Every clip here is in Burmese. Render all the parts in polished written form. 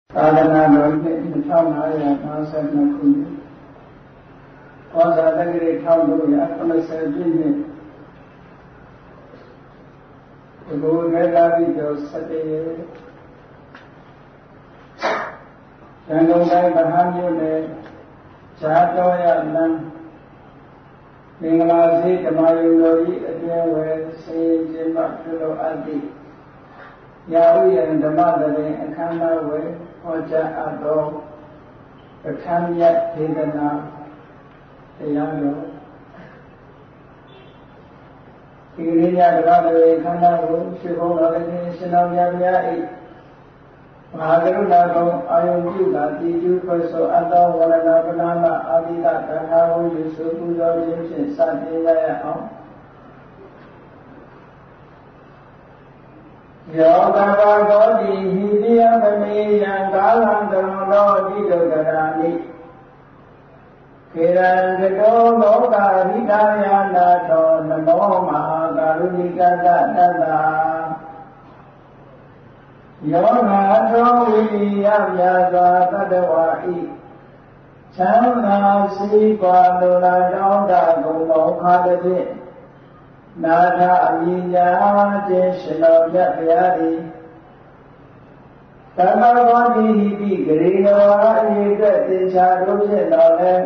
သာသနာတော်နှစ်2552ခုနှစ်ဩဇာတက္ကရာ1980ပြည့်နှစ်ဒီလိုနဲ့လာပြီးတော့17ရက်ရန်ကုန်တိုင်းဗဟန်းမြို့နယ်ဇာတော်ရလမ်းမင်္ဂလာစေဓမ္မယုံတော်ကြီးအတွင်းဝယ်စေကျင်းပပြုလုပ်အပ်သည့်ရာဟုယံဓမ္မသဘင်အခမ်းအနားဝယ်ဟောကြားအပ်သောပဋ္ဌာန်းမြတ်ဒေသနာတရားတော်ဒီရင်းရဓမ္မသဘင်အခမ်းအနားကိုရှိခိုးတော်လည်းရှင်တော်မြတ်များ၏မဟာကရုဏာတော်အာယုန်ပြုတာတည်ကျူးဖွယ်ဆိုအပ်သောဝရဏပနာမအာတိတသံဃာဝိသုစုပူဇော်ခြင်းဖြင့်စတင်ရအောင်ယောကဘာဂောတိဟိတိယသမေယံကာလံတရုံသောတိဒုက္ခရာနိခေရံတတောလောကရိတာယနာသောနမောမဟာကာရုဏိကတတတ္တယောဂအထောဝိယမြာစွာတတ္တဝါဤချမ်းသာစီးပွားလိုလားတောင်းတဂုဏ်မောခါတစ်ဖြင့်နာထအမိညာခြင်းရှင်တော်မြတ်ဗျာသည်သမ္မာဂောတိဟိတိဂရေနဝါအရေးအတွက်သင်္ချာတို့ဖြင့်တော်လည်း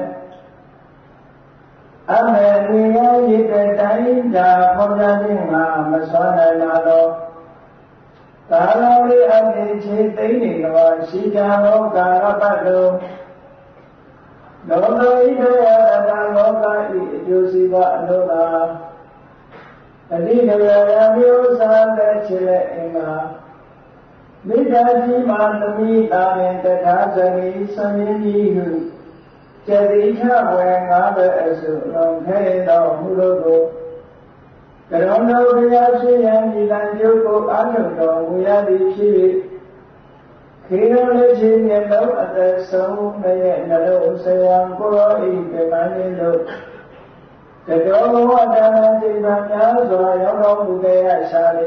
အမေရိယရေတတိုင်းသာဖော်ပြခြင်းမှာမစွမ်းနိုင်သောကာလဝိအတိချေသိနေတော်ရှိကြသောကာလပတ်လုံးလောကဤတရားအတ္တလောကဤအကျိုးစီးပွားအလို့သာအတိကရယမျိုးစားတဲ့ခြေလက်အင်္ဂါမိတ္တကြီးမှသမီးတာရင်တထာဇနီဆံရင်းကြီးဟုကျတိထဝေငါးပဲအစုလုံးခဲတော်မူလို့ကိုကရုဏာဘုရားရှင်ယံဒီတန်ကျုပ်ကိုအာထုတော်မူရသည်ဖြစ်၍ခေရလည်းချင်းမျက်လုံးအသက်ဆုံးရဲ့နှလုံးဆရာကိုရောဤပြပန်းလေးလို့တတော်ဘဝဒါနတိဗ္ဗများစွာရောက်တော်မူခဲ့ရရှာလေ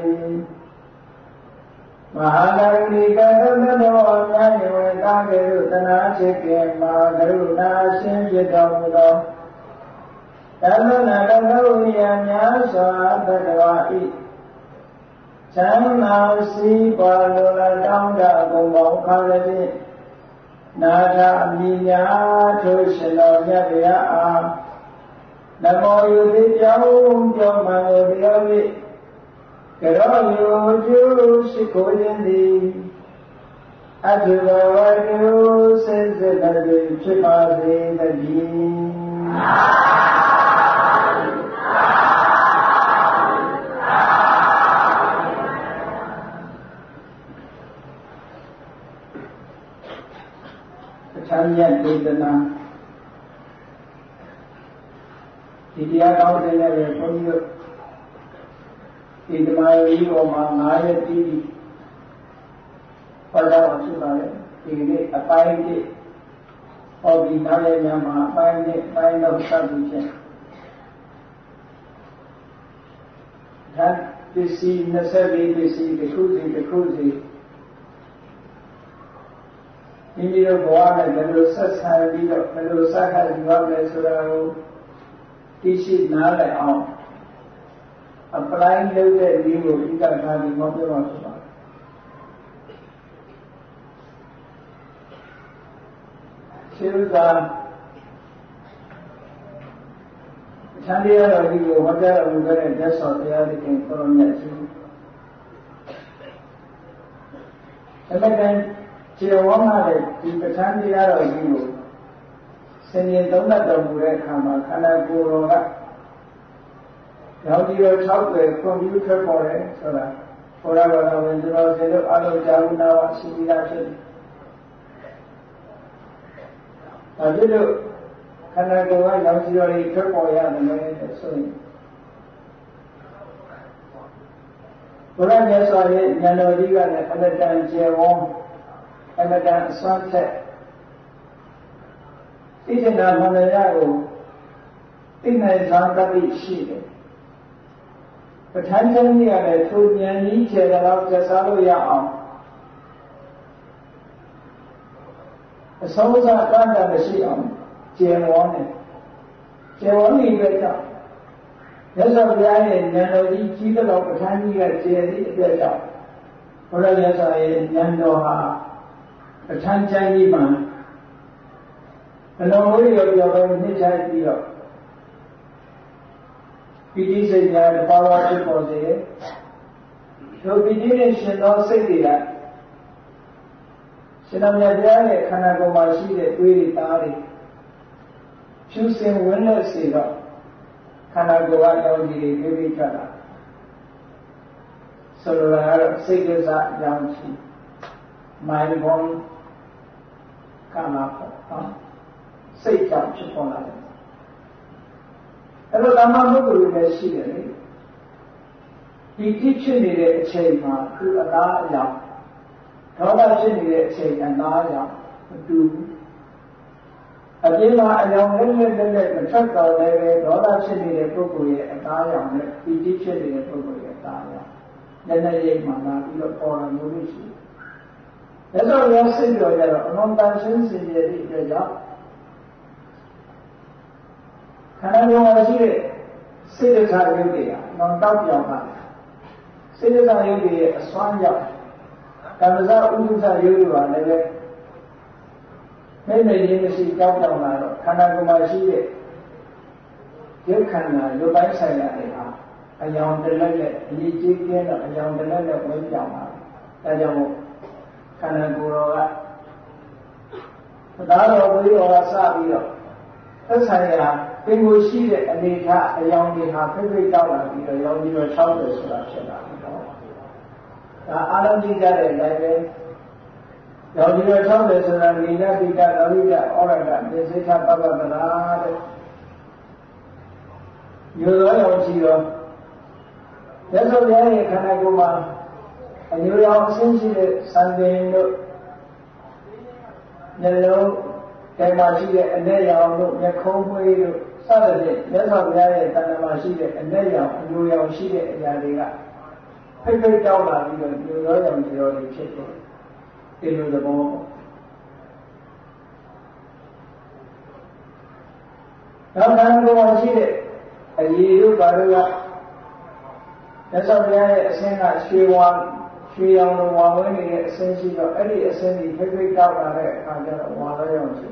မဟာကရုဏီကတတတော်အများယဝေတာကေရုတနာချစ်ကေမဟာကရုဏာရှင်ဖြစ်တော်မူသောတသနာတတော်ဝိယများစွာတတဝါဤချမ်းသာစီးပွားလိုလားတောင်းတဂုဏ်ပေါင်းခါလည်းဖြင့်နာထအမိညာထိုရှင်တော်မြတ်ဗျာအားနမောယုတိပြောင်းပြောင်းမှန်ကိုပြော၍ကရောယုကျုရှိခိုးခြင်းသည်အထုဘဝတုစေစေတည်းဖြစ်ပါစေတည်းချမ်းမြတ်ဒေသနာဒီတရားကောင်းတဲ့ရဲ့ဘုန်းကြီးတို့ဒီဓမ္မရေးပေါ်မှာ9ရက်တည်ပြီးဟောကြားအောင်ဖြစ်ပါလေဒီနေ့အပိုင်း1ဟောဒီ9ရက်ညမှာအပိုင်း1အပိုင်းတော့စသည်ဖြင့်ဒါပစ္စည်း24ပစ္စည်းတစ်ခုစီမိမိတို့ဘဝနဲ့ဘယ်လိုဆက်ဆံပြီးတော့ဘယ်လိုဆက်ခါယူရမလဲဆိုတာကိုသိရှိနားလည်အောင်အပလိုင်းလုပ်တဲ့နည်းကိုဥက္ကဋ္ဌကြီးဟောပြောပါဆိုပါရှင်းဥစွာချမ်းတရားတော်ကြီးကိုဟောကြားတော်မူတဲ့မြတ်စွာဘုရားသခင်ကိုရောမြတ်ကြီးအဲ့ဒါခြေဝါးမှာဒီပဋ္ဌာန်းတရားတော်ကြီးကိုဆင်ញင်သုံးသပ်တော်မူတဲ့အခါမှာခန္ဓာကိုယ်တော်ကရောင်ကြီးတော်60ကွန်ပျူတာပေါ်တယ်ဆိုတာဘုရားဘာသာဝင်ကျွန်တော်တို့အလုံးကြာဦးနာဝရှိပြီးသားဖြစ်တယ်။ဒါဖြစ်လို့ခန္ဓာကိုယ်ကရောင်ကြီးတော်ကြီးထွက်ပေါ်ရတယ်ဆိုရင်ဘုရားမြတ်စွာရဲ့ဉာဏ်တော်ကြီးကလည်းအမတန်ကျေဝန်းအမတန်အစွမ်းထက်ဣဇနာမန္တရာကိုသိနိုင်စွမ်းတတ်ရှိတယ်ပဋ္ဌာန်းကျမ်းကြီးကလည်းထိုဉာဏ်ကြီးခြေတော်ကျဆားလို့ရအောင်အဆုံးစားကန့်တာမရှိအောင်ကျေဝန်းတယ်ကျေဝန်းပြီးတော့မြတ်စွာဘုရားရဲ့ဉာဏ်တော်ကြီးကြီးတဲ့တော့ပဋ္ဌာန်းကြီးကကျေသည့်အတွက်ကြောင့်ဘုရားမြတ်စွာရဲ့ဉာဏ်တော်ဟာပဋ္ဌာန်းကျမ်းကြီးမှာဘယ်လိုမျိုးရောပဲနှိမ့်ချပြီးတော့ပိဋိစိတ်များပါဝါဖြစ်ပေါ်စေတယ်ဒီပိဋိနဲ့ရှင်သောစိတ်တွေကရှင်တော်မြတ်ဘုရားရဲ့ခန္ဓာကိုယ်မှာရှိတဲ့တွေးတွေသားတွေဖြူစင်ဝန်းလက်စေတော့ခန္ဓာကိုယ်ကတောင်းကြည့်တွေပြေးထွက်လာဆိုလိုတာကတော့စိတ်ကစားအကြောင်းရှိမိုင်းဘုံကာမပေါ့စိတ်ကြောင့်ဖြစ်ပေါ်လာတယ်အဲ့လိုဓမ္မပုဂ္ဂိုလ်တွေလည်းရှိတယ်လေဒီတိဖြစ်နေတဲ့အချိန်မှာသူအလားအယောင်ဒေါသဖြစ်နေတဲ့အချိန်အလားအယောင်မတူဘူးအပြင်မှာအယောင်လည်းမထွက်တော့လည်းပဲဒေါသဖြစ်နေတဲ့ပုဂ္ဂိုလ်ရဲ့အသားအယောင်နဲ့ဒီတိဖြစ်နေတဲ့ပုဂ္ဂိုလ်ရဲ့အသားအယောင်လည်းနဲ့ရိပ်မှလာပြီးတော့ပေါ်လာမျိုးလို့ရှိတယ်ဒါဆိုရင်စိတ်တော်ကြတော့အလုံးတန်ရှင်းစင်ကြယ်သည့်အတွက်ကြောင့်ခန္ဓာကိုယ်မှာရှိတဲ့စိတ်ဓာတ်ရုပ်တွေကနောင်တောက်ပြောင်းတာစိတ်ဓာတ်ရုပ်တွေရဲ့အစွမ်းကြောင့်ကမ္မဇဥဒ္ဒရုပ်တွေကလည်းပဲမိမ့်ရင်းမရှိတောက်ပြောင်းလာတော့ခန္ဓာကိုယ်မှာရှိတဲ့ရုပ်ခန္ဓာရုပ်ပိုင်းဆိုင်ရာတွေဟာအယောင်တလက်နဲ့အရေးကြီးကျင်းတော့အယောင်တလက်နဲ့ဝင်ပြောင်းလာတယ်ဒါကြောင့်ခန္ဓာကိုယ်တော်ကသာတော်ဘုရားကစပြီးတော့သက်ဆိုင်ရာပင်ကိုရှိတဲ့အနေထားအယောင်တွေဟာဖိဖိတောက်လာပြီးတော့ရောင်ပြီးတော့60ဆိုတာဖြစ်လာတယ်တော့ဒါအာလုံးကြည့်ကြတဲ့အတိုင်းပဲရောင်ပြီးတော့60ဆိုတာနိဒတိတလောဟိတဩရဒမေစိထပပ္ပမလားတဲ့ယူသောရောင်ကြည့်တော့သက်ဆိုရရဲ့ခန္ဓာကိုယ်မှာအညူရောင်အဆင်းရှိတဲ့စံပင်တို့နှလုံးကဲမှာရှိတဲ့အ내ရောင်တို့မျက်ခုံးမွေးတို့စသဖြင့်မြတ်စွာဘုရားရဲ့တဏ္ဍာမှာရှိတဲ့အ내ရောင်အညူရောင်ရှိတဲ့အရာတွေကဖိတ်ဖိတ်တောက်လာပြီးတော့ညူရောရောင်ကြော်တွေဖြစ်တယ်ဒီလိုသဘောပေါ့နောက်ခန္ဓာကိုယ်မှာရှိတဲ့အရည်တို့ဘာလို့ကမြတ်စွာဘုရားရဲ့အဆင်းကရွှေရောင်လိုဝါဝဲနေတဲ့အဆင်းရှိတော့အဲ့ဒီအဆင်းကြီးဖိတ်ဖိတ်တောက်လာတဲ့အခါကျတော့ဝါလဲရောင်ရှိ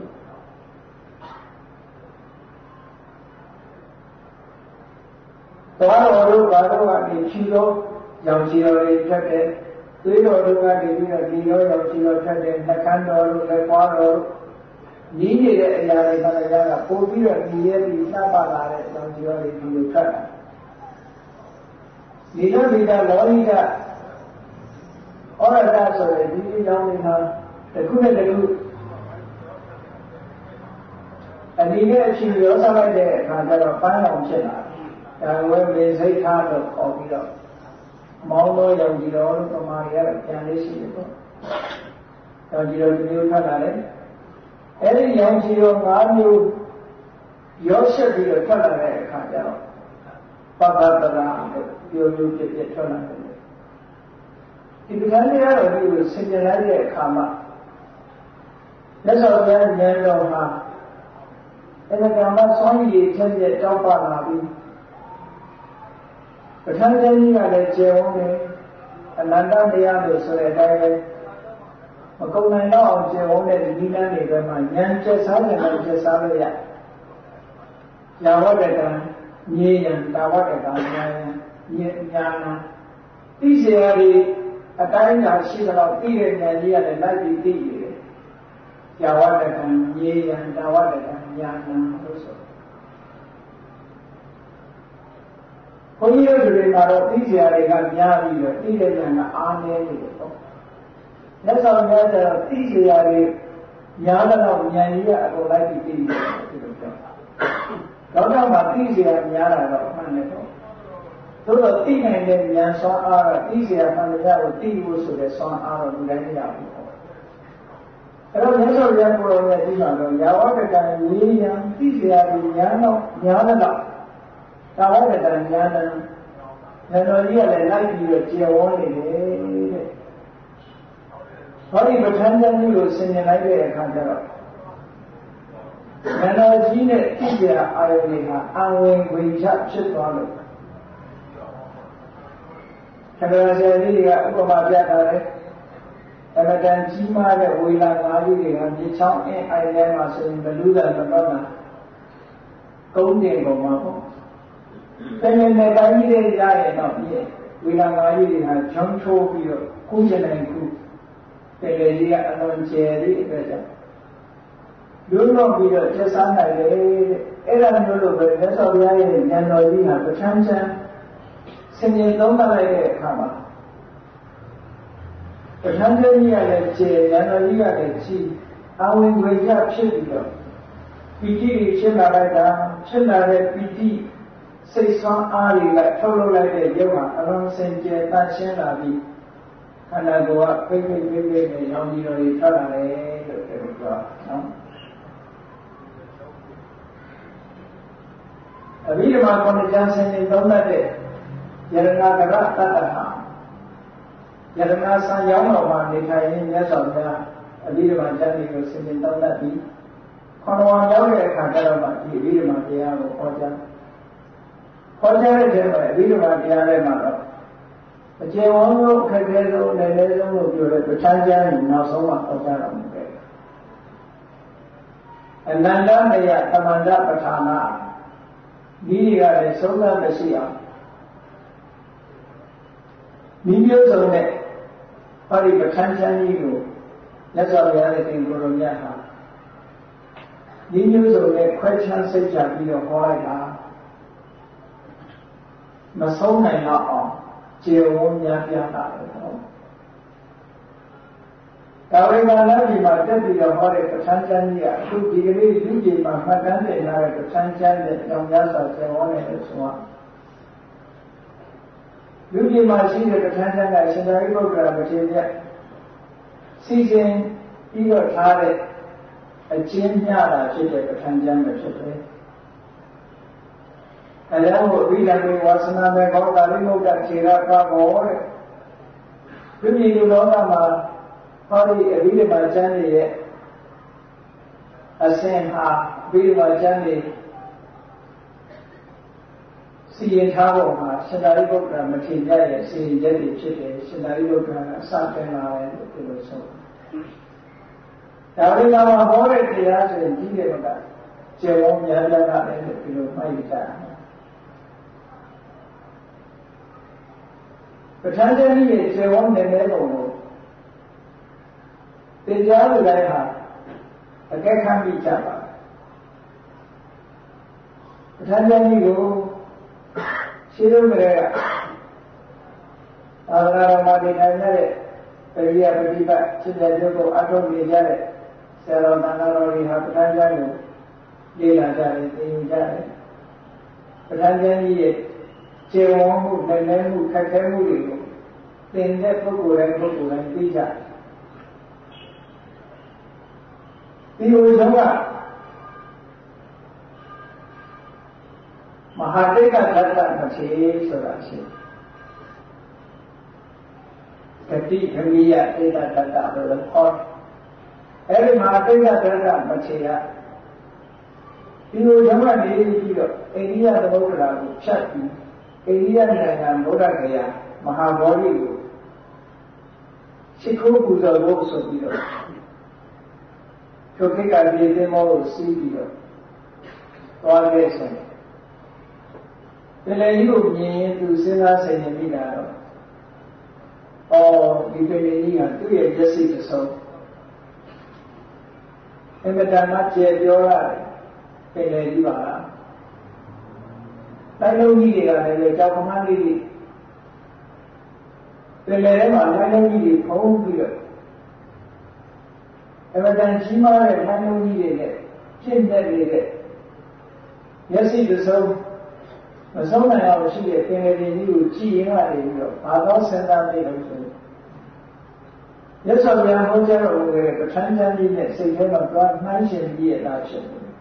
သွားတော်တို့ဘာလို့ကနေချီတော့ရောင်ချီတော်တွေဖြတ်တယ်သွေးတော်တို့ကနေပြီးတော့ဒီရောရောင်ချီတော်ဖြတ်တယ်နှကန်းတော်တို့လည်းပွားတော်နီးနေတဲ့အရာတွေကလည်းပို့ပြီးတော့ဒီရဲ့ဒီစပ်ပါလာတဲ့ရောင်ချီတော်တွေဒီလိုဖြတ်တာဒီလိုဒီကလောဟိတဩရဒဆိုတဲ့ဒီရောင်တွေဟာတစ်ခုနဲ့တစ်ခုအနေနဲ့အချင်းရောစားလိုက်တဲ့အခါကျတော့ပန်းအောင်ဖြစ်လာတယ်ဒါဝဲမေစိတ်ထားလို့ခေါ်ပြီးတော့မောင်းလို့ရောင်ကြည်တော်လို့ပမာရီကတော့ပြန်လေးရှိတယ်ပေါ့ရောင်ကြည်တော်ဒီမျိုးထွက်လာတယ်အဲ့ဒီရောင်ကြည်တော်၅မျိုးရောဆက်ပြီးတော့ထွက်လာတဲ့အခါကျတော့ပပ္ပတရာလို့ပြောလို့ဖြစ်ထွက်လာတယ်ဒီပဋ္ဌာန်းတရားတော်ကိုဆင်ခြင်လိုက်တဲ့အခါမှာလက်ဆောင်များဉာဏ်တော်ဟာအဲ့ဒါကမှစွမ်းရည်ချက်ချက်တောက်ပလာပြီးပဋ္ဌာန်းတရားကြီးကလည်းကျေဝန်းတယ်အနန္တတရားလို့ဆိုတဲ့အတိုင်းပဲမကုန်နိုင်တော့အောင်ကျေဝန်းတဲ့ဒီလမ်းတွေပဲမှာဉာဏ်ကျက်စားတယ်လို့ကျက်စားလို့ရယာဝတ္တကံညေယံတာဝတ္တကံညာနာသိเสียရည်အတိုင်းသာရှိတော့သိတဲ့ဉာဏ်ကြီးကလည်းလိုက်ပြီးသိရတယ်ယာဝတ္တကံညေယံတာဝတ္တကံညာနာလို့ဆိုဘုန်းကြီးတို့တွေမှာတော့သိเสียရည်ကများပြီးတော့သိတဲ့ဉာဏ်ကအားနည်းနေတယ်ပေါ့လက်ဆောင်များတော့သိเสียရည်များတော့ဉာဏ်ကြီးကအကုန်လိုက်ပြီးသိရတယ်ဒီလိုပြောတော့မှသိเสียများတာတော့မှန်တယ်ပေါ့သို့တော့သိနိုင်တဲ့ဉာဏ်စွမ်းအားကသိเสียမှန်တရားကိုသိဖို့ဆိုတဲ့စွမ်းအားတော့လူတိုင်းမရဘူးပေါ့အဲ့တော့မြတ်စွာဘုရားကိုယ်တော်ရဲ့ဒီမှာတော့ယာဝတ္တကံဉာဏ်သိเสียရည်ဉာဏ်တော့များတော့တာဝတ္တကံဉာဏ်တော်ကြီးကလည်းလိုက်ပြီးတော့ကျေဝန်းနေတယ်တဲ့ဘုဟောဒီပဋ္ဌာန်းကျမ်းကြီးကိုဆင်ញင်လိုက်တဲ့အခါကျတော့ဉာဏ်တော်ကြီးနဲ့သိကြအာယုန်တွေဟာအဝင်ဝိချဖြစ်သွားလို့ခန္ဓာဆရာကြီးကဥပမာပြတာလေအမတန်ကြီးမားတဲ့ဝေလာငါးကြီးတွေကမြေချောင်းအင်းအိုင်ထဲမှာဆိုရင်ဘလူးတာမတော့တာကုန်းတင်ပုံမှာပေါ့ပင်နဲ့တိုင်းကြီးတွေရရင်တော့ဒီဝေလာငါးကြီးတွေဟာဂျုံချိုးပြီးတော့ကုကျနိုင်ခုပင်လေကြီးကအလွန်ကျယ်တဲ့အတွက်ကြောင့်လွတ်တော့ပြီးတော့ကျဆန်းနိုင်တယ်အဲ့ဒါမျိုးလို့ပဲမြတ်စွာဘုရားရဲ့ဉာဏ်တော်ကြီးဟာပဋ္ဌာန်းကျမ်းဆင်ញင်သုံးသပ်လိုက်တဲ့အခါမှာပဋ္ဌာန်းကျမ်းကြီးကလည်းကျယ်ဉာဏ်တော်ကြီးကလည်းကြီးအဝင်ဝေရဖြစ်ပြီးတော့ပီတိဖြစ်လာလိုက်တာဖြစ်လာတဲ့ပီတိစိတ်ဆွမ်းအားတွေကထုတ်လုပ်လိုက်တဲ့ရုပ်ဟာအလွန်စင်ကြယ်တန့်ရှင်းလာပြီးခန္ဓာကိုယ်ကဖိတ်ဖိတ်ဖိတ်ဖိတ်နဲ့ရောင်ကြီးတော်ကြီးထွက်လာတယ်လို့ပြောနော်အဘိဓမ္မာခုနှစ်ကျမ်းဆင်ញင်သုံးသပ်တဲ့ယရဏကရတ္တဟာယရဏဆံရောင်းတော်မှာနေထိုင်ရင်းမြတ်စွာဘုရားအဘိဓမ္မာကျမ်းတွေကိုဆင်ញင်သုံးသပ်ပြီးခန္ဓာဝါရောက်တဲ့အခါကျတော့မှဒီအဘိဓမ္မာတရားကိုဟောကြားတဲ့ထဲမှာအဘိဓမ္မာတရားထဲမှာတော့အကျေဝန်းဆုံးအခက်အခဲဆုံးနဲ့လည်းဆုံးလို့ပြောတဲ့ပဋ္ဌာန်းကျမ်းကိုနောက်ဆုံးမှဟောကြားတော်မူခဲ့တယ်အနန္တမယသမန္တပဋ္ဌာနာဒီတွေကလည်းသုံးသပ်မရှိအောင်ဒီမျိုးစုံနဲ့ဟောဒီပဋ္ဌာန်းကျမ်းကြီးကိုလက်စွာဘုရားရဲ့သင်္ကိုယ်တော်မြတ်ဟာဒီမျိုးစုံနဲ့ခွဲခြားစိတ်ကြပြီးတော့ဟောလိုက်တာမဆုံးနိုင်တော့အောင်ကျေဝန်းများပြတာပဲနော်ကာဝေဘာလာဒီမှာတက်ပြီးတော့ဟောတဲ့ပဋ္ဌာန်းကျမ်းကြီးကအခုဒီကနေ့လူကြီးမှာမှတ်တမ်းတင်ထားတဲ့ပဋ္ဌာန်းကျမ်းရဲ့ကြောင့်များစွာကျေဝန်းနေလို့ဆိုတော့လူကြီးမှာရှိတဲ့ပဋ္ဌာန်းကျမ်းကရှင်သာရိပုတ္တရာမထေရမြတ်စီစဉ်ပြီးတော့ထားတဲ့အကျဉ်းမျှတာဖြစ်တဲ့ပဋ္ဌာန်းကျမ်းပဲဖြစ်တယ်အဲဒါကိုအဘိဓမ္မာဝါစနာမဲ့ဘောဓာရိမုဒ္ဒခြေရပါဘောတဲ့လူကြီးလူလောကမှာဟောဒီအဘိဓမ္မာကျမ်းရဲ့အစဉ်ဟာအဘိဓမ္မာကျမ်းတွေစီရင်ထားဖို့မှာရှင်သာရိပုတ္တရာမထေရရဲ့စီရင်ချက်တွေဖြစ်တယ်ရှင်သာရိပုတ္တရာကအစတင်လာတယ်လို့ပြောလို့ဆိုဒါဝိမာမှာဟောတဲ့တရားဆိုရင်ကြီးတယ်မကကျေဝန်းများပြားတာလည်းလို့ဒီလိုမှတ်ယူကြတယ်ပဋ္ဌာန်းကျမ်းကြီးရဲ့ကျေဝန်းနယ်နယ်ပုံကိုတရားလူတိုင်းဟာအကဲခတ်ပြီးကြပါပဋ္ဌာန်းကျမ်းကြီးကိုရှင်းလို့ကလေးကအာရဏမတိနိုင်တဲ့ပရိယပฏิပတ်စိတ်ကြုတ်ကိုအထုတ်နေကြတဲ့ဆရာတော်တန်ခါတော်တွေဟာပဋ္ဌာန်းကျမ်းကိုလေ့လာကြတယ်သင်ယူကြတယ်ပဋ္ဌာန်းကျမ်းကြီးရဲ့ခြေဝန်းမှုနိုင်နိုင်မှုခက်ခဲမှုတွေကိုသင်တဲ့ပုဂ္ဂိုလ်တိုင်းသိကြတယ်ဒီလိုကြောင့်မဟာတိတ်ကတတမထေဆိုတာရှိဂတိခမိယတိတ်ကတတလို့ဟောအဲ့ဒီမဟာတိတ်ကတတမထေရဒီလိုကြောင့်နေပြီးတော့အိန္ဒိယသမုဒ္ဒရာကိုဖြတ်ပြီးအိန္ဒိယနိုင်ငံဗုဒ္ဓဂယာမဟာဗောဓိကိုရှိခိုးပူဇော်ဖို့ဆိုပြီးတော့ထိုကိကပြည်သင်္ဘောကိုစီးပြီးတော့သွားခဲ့ဆိုရင်ပင်လယ်ကြီးကိုမြင်ရင်သူစဉ်းစားဆင်ခြင်မိတာတော့ဒီပင်လယ်ကြီးကသူ့ရဲ့မျက်စိတစ်စုံအမတန်မှကျေပြောရတယ်ပင်လယ်ကြီးပါလားတိုင်းလုံးကြီးတွေကလည်းကြောက်ကမန်းလေးတွေပင်လယ်ထဲမှာတိုင်းလုံးကြီးတွေဖုံးပြီးတော့အမတန်ကြီးမားတဲ့တိုင်းလုံးကြီးတွေနဲ့ပြည့်တဲ့နေတဲ့မျက်စိတစ်စုံမဆုံးနိုင်အောင်ရှိတဲ့ပင်လယ်ကြီးကိုကြည်ရင်ကနေပြီးတော့ဘာသောစဉ်းစားနေလို့ဆိုရင်မြတ်စွာဘုရားဟောကြားတော်မူတဲ့ပဋ္ဌာန်းကျမ်းကြီးနဲ့စိတ်ထဲမှာသွားနှိုင်းယှဉ်ပြီးရတာဖြစ်တယ်။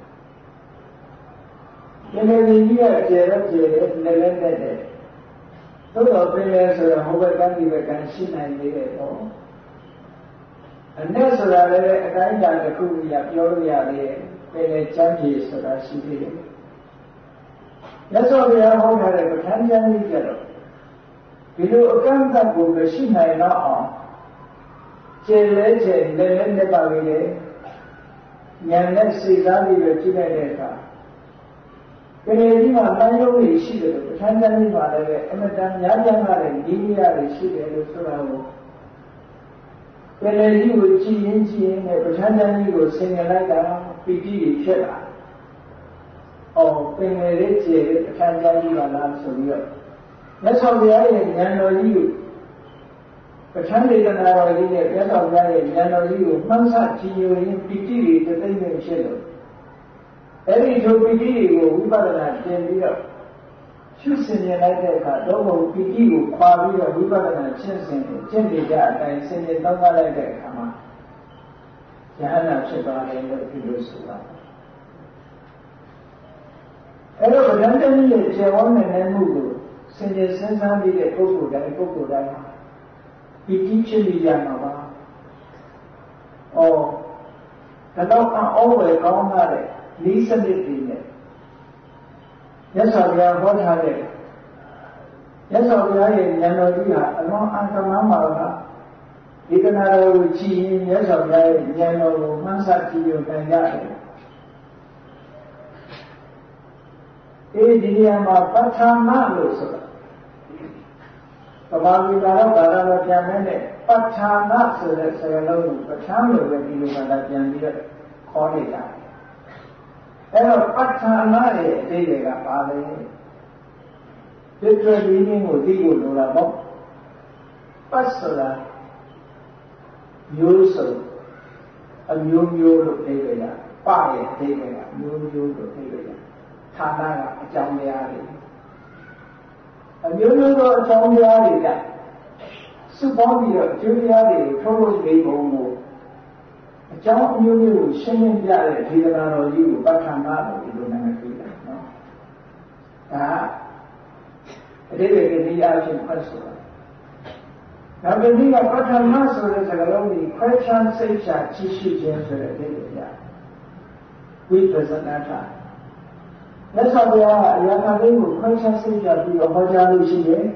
ပင်လယ်ကြီးကကျေတော့ကျေတယ်လည်းလည်းနဲ့တယ်။သို့တော်ပင်လယ်ဆိုတော့ဟိုဘက်ကန်းဒီဘက်ကန်းရှိနိုင်သေးတယ်ပေါ့နဲ့ဆိုတာလည်းအတိုင်းအတာတစ်ခုပြပြောလို့ရတယ်ပဲလေကျမ်းကြီးဆိုတာရှိသေးတယ်မြတ်စွာဘုရားဟောထားတဲ့ပဋ္ဌာန်းကျမ်းကြီးကြတော့ဒီလိုအကန့်အသတ်ကိုမရှိနိုင်တော့အောင်ကျယ်လဲကျယ်လဲလဲနဲ့ပါလေဉာဏ်နဲ့စိတ်သားပြီးတော့ကြည့်လိုက်တဲ့အခါဒီနေ့ဒီမှာလမ်းလုံးကြီးရှိတယ်လို့ပဋ္ဌာန်းကျမ်းကြီးမှာလည်းအမတန်များပြားလာတဲ့ဤနည်းတွေရှိတယ်လို့ဆိုတာကိုပင်လေကြီးကိုကြည်ရင်နဲ့ပဋ္ဌာန်းကျမ်းကြီးကိုဆင်ញလိုက်တာပီတိတွေဖြစ်လာ။အော်ပင်လေလေးကျယ်တဲ့ပဋ္ဌာန်းကျမ်းကြီးပါလားဆိုပြီးတော့မြတ်စွာဘုရားရဲ့ဉာဏ်တော်ကြီးကိုပဋ္ဌာန်းဒေသနာတော်ကြီးနဲ့မြတ်စွာဘုရားရဲ့ဉာဏ်တော်ကြီးကိုမှန်းဆကြည်ညိုရင်ပီတိတွေတသိမ့်သိမ့်ဖြစ်လို့အဲ့ဒီထိုပီတိတွေကိုဝိပဿနာသင်ပြီးတော့ရှုဆင်ញလိုက်တဲ့အခါတော့ပီတိကိုခွာပြီးတော့ဝိပဿနာရှင်းစဉ်ကိုကျင့်နေကြအတိုင်းဆင်ញသုံးသပ်လိုက်တဲ့အခါမှာဉာဏ်နာဖြစ်သွားတယ်လို့ဒီလိုဆိုတာအဲ့တော့ဗဒန်းတည်းရဲ့ကျေဝန်းနေတဲ့မှုကိုဆင်ញစဉ်းစားပြီးတဲ့ပုဂ္ဂိုလ်တိုင်းပီတိဖြစ်နေကြမှာပါ။အော်ဒါတော့အောဝယ်ကောင်းတဲ့ဤစနစ်တွေနဲ့မြတ်စွာဘုရားဟောထားတဲ့မြတ်စွာဘုရားရဲ့ဉာဏ်တော်ကြီးဟာအလွန်အံ့ကမမှာပါဒီကနာတော်ကိုကြည်ရင်မြတ်စွာဘုရားရဲ့ဉာဏ်တော်ကိုမှန်းဆကြည့်ရနိုင်ရတယ်ဒီနေရာမှာပဋ္ဌာမလို့ဆိုတာသမာဓိကတော့ဘာသာတော်ပြန်တဲ့ပဋ္ဌာမဆိုတဲ့စကားလုံးကိုပဋ္ဌာန်းလို့ပဲဒီလိုမှလာပြန်ပြီးတော့ခေါ်နေတာအဲ့တော့ပဋ္ဌာမရဲ့အတိတ်တွေကပါလေဒီကြွယ်ရင်းကိုသိဖို့လိုတာပေါ့ပတ်ဆိုတာမျိုးစုံအမျိုးမျိုးလို့သိကြတာပရဲ့အတိတ်တွေကမျိုးမျိုးလို့သိကြတာဌာနကအကြောင်းတရားတွေအမျိုးမျိုးသောအကြောင်းတရားတွေကစုပေါင်းပြီးတော့အကျိုးတရားတွေကိုထုတ်လို့နေပုံကိုအကြောင်းအမျိုးမျိုးကိုရှင်းလင်းပြတဲ့ဒေသနာတော်ကြီးကိုပဋ္ဌာမလို့ဒီလိုနာမည်ပေးတာနော်ဒါအတိတ်ကဒီအချင်းဖတ်ဆိုတာဒါပေမဲ့ပဋ္ဌာမဆိုတဲ့စကားလုံးကြီးခွဲခြားစိတ်ချကြည့်ရှုခြင်းဆိုတဲ့အတိတ်ကဝိပဿနာထာလက်ဆောင်ပြအရာခလေးကိုခွဲခြားစိတ်ချပြီးတော့ဟောကြားလို့ရှိရင်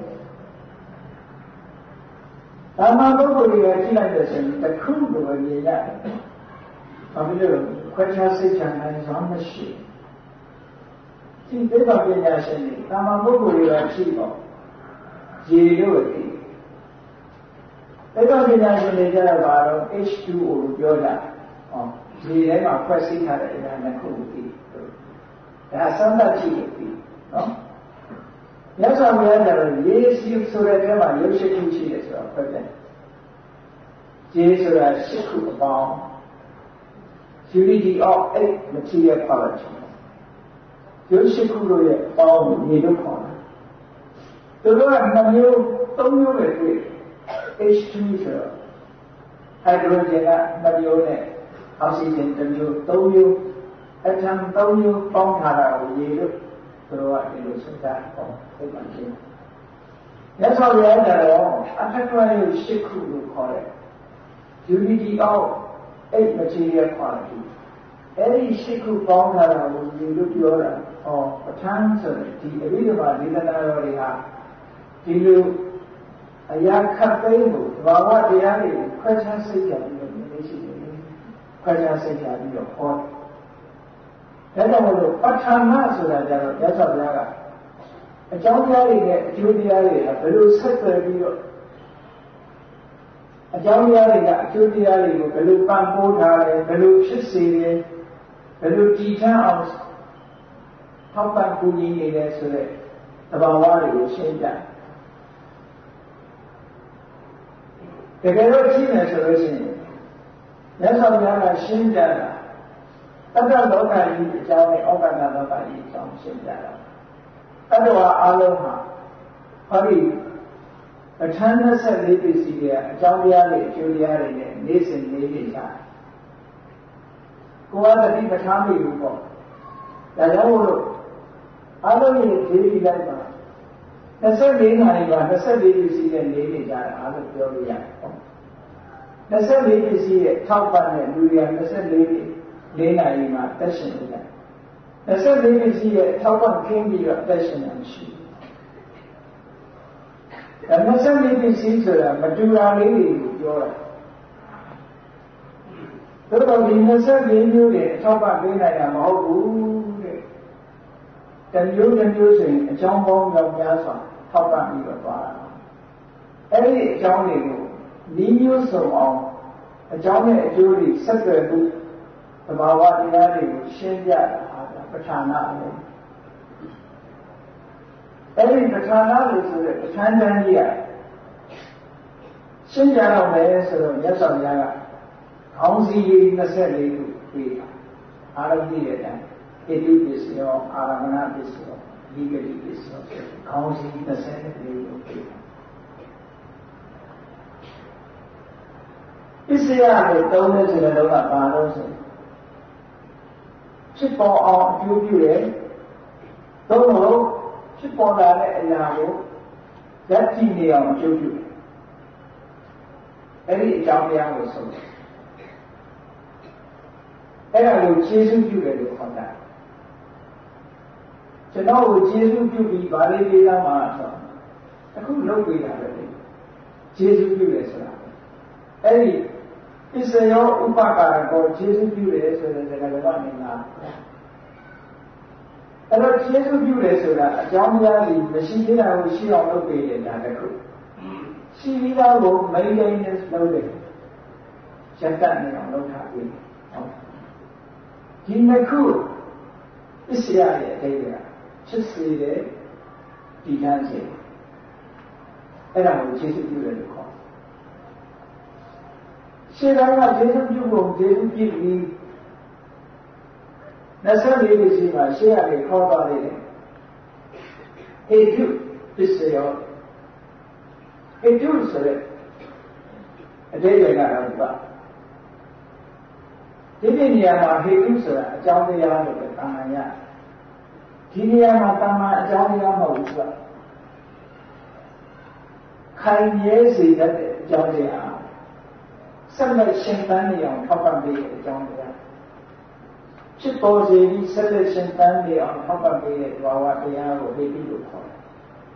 ဓမ္မပုဂ္ဂိုလ်တွေကကြည့်လိုက်တဲ့ဆိုရင်တစ်ခုကိုပဲမြင်ရတယ်။ဘာဖြစ်လို့ခွဲခြားစိတ်ချနိုင်စွာမရှိ။ဒီသေဘပညာရှင်တွေဓမ္မပုဂ္ဂိုလ်တွေကကြည့်တော့ရေလို့သိ။သေဘပညာရှင်တွေကြတော့ဘာတော့ H2O လို့ပြောကြ။ဟောရေထဲမှာခွဲစိတ်ထားတဲ့အရာတစ်ခုကိုသိ။ဒါစမ်းသပ်ကြည့်လို့ပြီးနော်မြတ်စွာဘုရားကလည်းရေစီဆိုတဲ့ထဲမှာရုပ်ရှိခုရှိတယ်ဆိုတော့ဖြစ်တယ်ရေဆိုတာရှိခုအပေါင်း unity of eight material quality ရုပ်ရှိခုတို့ရဲ့အပေါင်းကိုရေလို့ခေါ်တယ်သူတို့က2မျိုး3မျိုးပဲတွေ့ H2 ဆိုတော့ hydrogen က2မျိုးနဲ့ oxygen 1မျိုး3မျိုးအထံ3မျိုးပေါင်းထားတာကိုရေလို့သူတို့ကဒီလိုဆိုတာပေါ့သိပါချင်းမြတ်စွာဘုရားကတော့အထက်ကရုပ်8ခုလို့ခေါ်တယ် unity of eight material quality အဲ့ဒီ8ခုပေါင်းထားတာကိုရေလို့ပြောတာဟောပဋ္ဌာန်းဆိုတဲ့ဒီအဘိဓမ္မာဒေသနာတော်တွေဟာဒီလိုအရာခတ်သိမ်းကိုဘာဝတရားတွေကိုခွဲခြားစိတ်ကြပြီးတော့နေရှိတယ်ခွဲခြားစိတ်ကြပြီးတော့ဟောဒါကြောင့်မို့လို့ပဋ္ဌာမဆိုတာကြတော့မြတ်စွာဘုရားကအကြောင်းတရားတွေနဲ့အကျိုးတရားတွေကဘယ်လိုဆက်သွယ်ပြီးတော့အကြောင်းတရားတွေကအကျိုးတရားတွေကိုဘယ်လိုပံ့ပိုးထားလဲဘယ်လိုဖြစ်စေလဲဘယ်လိုတည်ထမ်းအောင်ထောက်ပံ့ကူညီနေလဲဆိုတဲ့သဘာဝတွေကိုရှင်းပြတကယ်လို့ကြည့်မယ်ဆိုလို့ရှိရင်မြတ်စွာဘုရားကရှင်းပြတာတတ္တလောကကြီးအကြောင်းနဲ့ဩဃတလောကကြီးအကြောင်းရှင်းပြတာတတ္တဝါအလုံးဟာဟောဒီပဋ္ဌာန်း24ပစ္စည်းတွေအကြောင်းတရားတွေအကျိုးတရားတွေနဲ့နေ့စဉ်နေနေကြတယ်ကိုယ်ကတတိပဋ္ဌာန်းပြီလို့ပေါ့ဒါကြောင့်မို့လို့အလုံးရဲ့ဒီဒီလိုက်ပါ24နာရီပါ24ပစ္စည်းနဲ့နေနေကြတာအားလို့ပြောလို့ရတယ်ပေါ့ 24 ပစ္စည်းရဲ့ထောက်ပံ့တဲ့လူတွေက24နာရီမှာတက်ရှင်နေတယ်24ပစ္စည်းရဲ့ထောက်ပံ့ခင်းပြီးတော့တက်ရှင်နေရှိတယ်24ပစ္စည်းဆိုတာမတူတာလေးတွေကိုပြောတာတို့ဒီ24မျိုးတွေထောက်ပံ့ပေးနိုင်တာမဟုတ်ဘူးတဲ့တမျိုးဆိုရင်အကြောင်းပေါင်းများများစွာထောက်ပံ့ပြီးတော့သွားတာအဲ့ဒီအကြောင်းတွေကိုဤမျိုးစုံအောင်အကြောင်းနဲ့အကျိုးတွေဆက်သွယ်မှုသဘာဝတရားတွေကိုရှင်းပြတာပဋ္ဌာနာလို့အဲ့ဒီပဋ္ဌာနာလို့ဆိုတဲ့ပဋ္ဌာန်းတန်းကြီးကရှင်းပြတော့မယ်ဆိုတော့မြတ်စွာဘုရားကခေါင်းစည်း24ခုပေးတာအာရမဏိရဲ့တန်းဣတိပစ္စယောအာရမဏပစ္စယောဒီဂတိပစ္စယောခေါင်းစည်း24ခုပေးတာပစ္စယကိုတုံးတဲ့စကားလုံးကဘာလို့ဆိုဖြစ်ပေါ်အောင်အကျိုးပြုတယ်သို့မဟုတ်ဖြစ်ပေါ်လာတဲ့အရာကိုဓာတ်ကြည့်နေအောင်အကျိုးပြုတယ်အဲ့ဒီအကြောင်းတရားကိုဆုံးတယ်အဲ့ဒါကိုကျေးဇူးပြုတယ်လို့ခေါ်တာကျွန်တော်ကိုကျေးဇူးပြုပြီးဗာလေးပေးသားမှာဆိုအခုလုပ်ပေးတာပဲကျေးဇူးပြုတယ်ဆိုတာအဲ့ဒီပစ္စယောဥပကာရကိုကျေးဇူးပြုတယ်ဆိုတဲ့စကားလုံးကနေလာအဲ့တော့ကျေးဇူးပြုတယ်ဆိုတာအကြောင်းတရားကြီးမရှိသေးတာကိုရှိအောင်လုပ်ပေးတယ်ဒါတခုရှိပြီးသားကို maintenance လုပ်တယ်ရပ်တန့်နေအောင်လုပ်ထားပြီးဒီနှစ်ခုပစ္စယရဲ့အတိတ်ကဖြစ်စေတယ်ဒီတန်းစေအဲ့ဒါကိုကျေးဇူးပြုတယ်လို့ခေါ်ရှင်းတိုင်းကကျေးဇူးပြုဖို့ကျေးဇူးပြုပြီး24ပစ္စည်းမှာရှင်းရတယ်ခေါ်ပါလေတယ်ဟေတုပစ္စယောဟေတုဆိုတဲ့အတိတ်ကတော့ပါဒီနေရာမှာဟေတုဆိုတာအကြောင်းတရားလို့ပဲတာမန်ရဒီနေရာမှာတာမန်အကြောင်းတရားမဟုတ်ဘူးကခိုင်ရဲစေတဲ့အကြောင်းတရားဆက်လက်ရှင်သန်နေအောင်ထောက်ပံ့ပေးတဲ့အကြောင်းတရားဖြစ်ပေါ်စေပြီးဆက်လက်ရှင်သန်နေအောင်ထောက်ပံ့ပေးတဲ့ဘာဝတရားကိုဟေတုလို့ခေါ်တယ်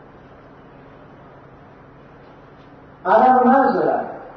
အာရမဏဆိုတာ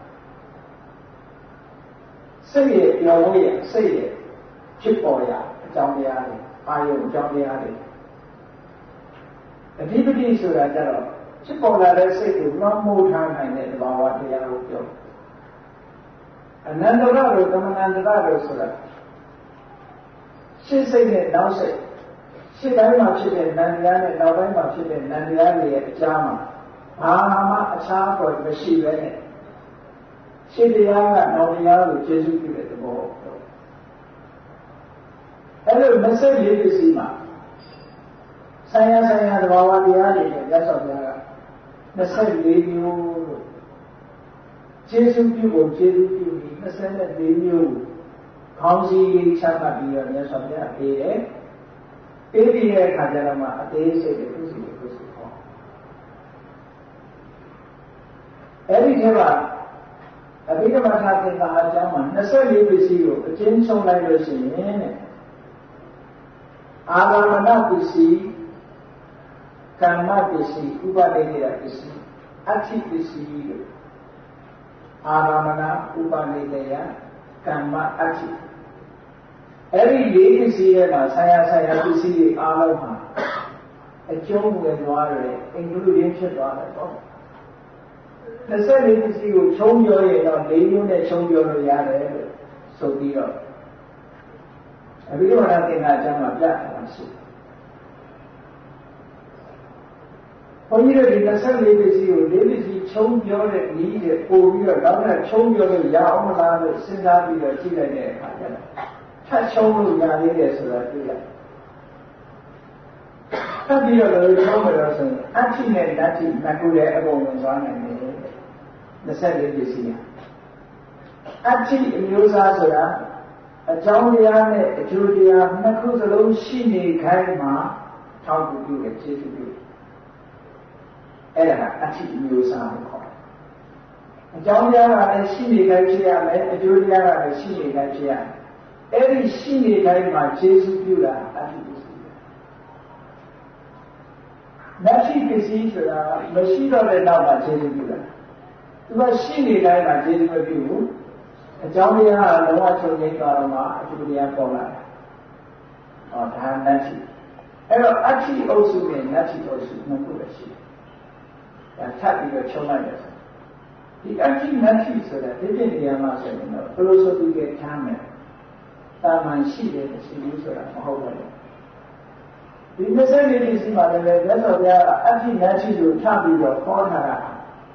စိတ်ရဲ့ပြောင်းလဲရစိတ်ရဲ့ဖြစ်ပေါ်ရအကြောင်းတရားတွေအာယုံအကြောင်းတရားတွေအဓိပတိဆိုတာကြတော့ဖြစ်ပေါ်လာတဲ့စိတ်ကိုလွှမ်းမိုးထားနိုင်တဲ့ဘာဝတရားကိုပြောအနန္တရလို့သမဏန္တရလို့ဆိုတာရှင်းစိတ်နဲ့နောက်စိတ်ရှင်းတိုင်းမှာဖြစ်တဲ့နန္တရားနဲ့နောက်ပိုင်းမှာဖြစ်တဲ့နန္တရားတွေရဲ့အကြားမှာဘာမှအခြားပေါ်မရှိပဲနဲ့ရှင်းတရားကနောက်တရားကိုကျေစုပြုတဲ့သဘောအဲ့လို24ပစ္စည်းမှာဆိုင်ရာသဘာဝတရားတွေနဲ့ရသော်ပြားက24မျိုးလို့ကျေစုပြုဖို့ကျေစုပြုပြီး24မျိုးခေါင်းစည်းချမှတ်ပြီးတော့ရသော်ပြားပေးတယ်ပေးပြီးတဲ့အခါကျတော့မှအသေးစိတ်တစ်ခုစီတစ်ခုစီဟောအဲ့ဒီထဲမှာအဘိဓမ္မာသင်္ကာအကြောင်းမှာ24ပစ္စည်းကိုအကျဉ်းဆုံးလိုက်လို့ရှိရင်တဲ့အာဂမနပစ္စည်းကမ္မပစ္စည်းဥပဒေရပစ္စည်းအဋ္ဌိပစ္စည်းလို့အာဂမနဥပဒေရကမ္မအဋ္ဌိအဲ့ဒီ၄ပစ္စည်းရဲ့မှာဆရာပစ္စည်းတွေအားလုံးမှာအကျုံးဝင်သွားတယ်အင်္ဂလိပ်ရင်းဖြစ်သွားတယ်ပေါ့24ပစ္စည်းကိုခြုံပြောရင်တော့၄မျိုးနဲ့ခြုံပြောလို့ရတယ်လို့ဆိုပြီးတော့အဘိဓမ္မာသင်္ကာကျမ်းမှာပြတာရှိတယ်။ဘုန်းကြီးတို့ဒီ24ပစ္စည်းကို၄ပစ္စည်းခြုံပြောတဲ့နည်းနဲ့ပို့ပြီးတော့နောက်ထပ်ခြုံပြောလို့ရအောင်မလားလို့စဉ်းစားပြီးတော့ကြည့်လိုက်တဲ့အခါကျတော့ထပ်ခြုံလို့ရသေးတယ်ဆိုတာတွေ့ရတယ်။ထပ်ပြီးတော့လည်းခြုံမလို့ဆိုရင်အဋ္ဌိနဲ့ဓာတ်တိနှစ်ခုရဲ့အကုန်ဝင်သွားနိုင်တယ်24ပစ္စည်းအဋ္ဌိအမျိုးအစားဆိုတာအကြောင်းတရားနဲ့အကျိုးတရားနှစ်ခုစလုံးရှိနေခိုင်းမှာထောက်ကူပြုတဲ့ခြေစုပြုအဲ့ဒါကအဋ္ဌိအမျိုးအစားကိုခေါ်တယ်အကြောင်းတရားကလည်းရှိနေတိုင်းဖြစ်ရမယ်အကျိုးတရားကလည်းရှိနေတိုင်းဖြစ်ရမယ်အဲ့ဒီရှိနေတိုင်းမှာကျေစုပြုတာအတ္တိပစ္စည်းနတ္တိပစ္စည်းဆိုတာမရှိတော့တဲ့နောက်မှာကျေစုပြုတာသူကရှိနေတိုင်းမှာကျေစုမပြုဘူးအကြောင်းတရားကလုံးဝချုပ်ငြိမ်းသွားတော့မှအကျိုးတရားပေါ်လာတာဟောဒါနတ္တိအဲ့တော့အတ္တိအုပ်စုနဲ့နတ္တိအုပ်စုနှစ်ခုပဲရှိတယ်ဒါထပ်ပြီးတော့ချုပ်လိုက်တယ်ဒီအတ္တိနတ္တိဆိုတာဒီပြည့်တရားမှာဆိုရင်တော့ဘယ်လိုဆိုပြီးကြမ်းမယ်တာမန်ရှိတယ်မရှိဘူးဆိုတာမဟုတ်ပါဘူးဒီမစက်လေးဒီစီမှာလည်းလက်တော်ပြအတ္တိနတ္တိကိုထပ်ပြီးတော့ခေါ်ထားတာ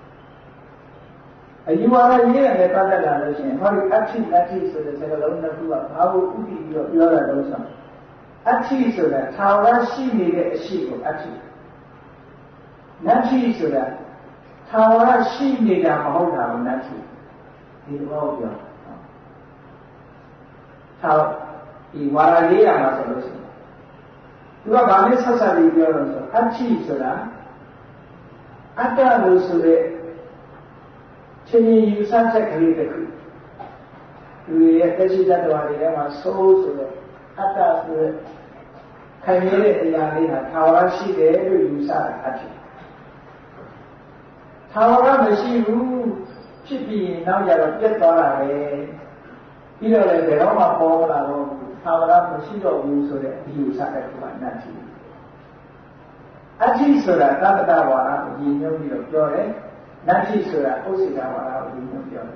အယူဝါဒရေးရတဲ့ပတ်သက်လာလို့ရှိရင်ဟောဒီအတ္တိနတ္တိဆိုတဲ့စကားလုံးတစ်ခုကဘာကိုဥတည်ပြီးတော့ပြောရတော့ဆိုအတ္တိဆိုတာထာဝရရှိနေတဲ့အရှိကိုအတ္တိနတ္တိဆိုတာထာဝရရှိနေတာမဟုတ်တာကိုနတ္တိဒီလိုပြောထာဒီဝါရရေးရမှာဆိုလို့ရှိရင်သူကဗာနဲ့ဆက်ဆက်ပြီးပြောလို့ဆိုအတ္တိဆိုတာအတ္တလို့ဆိုတဲ့ချင်းယူဆချက်ကလေးတစ်ခုလူရဲ့တရှိတ္တဝါတွေထဲမှာစိုးဆိုတဲ့အတ္တဆိုတဲ့ခံရတဲ့အရာလေးဟာထာဝရရှိတယ်လို့ယူဆတာအတ္တိထာဝရမရှိဘူးဖြစ်ပြီးရင်နောက်ကြတော့ပြတ်သွားတာပဲပြီးတော့လည်းဘယ်တော့မှပေါ်လာတော့ထာဝရမရှိတော့ဘူးဆိုတဲ့အယူဆတဲ့ခုကနတ္တိအတ္တိဆိုတာသတ္တဝါဒကိုရည်ညွှန်းပြီးတော့ပြောတယ်နတ္တိဆိုတာဥစ္စေတဝါဒကိုရည်ညွှန်းပြောတယ်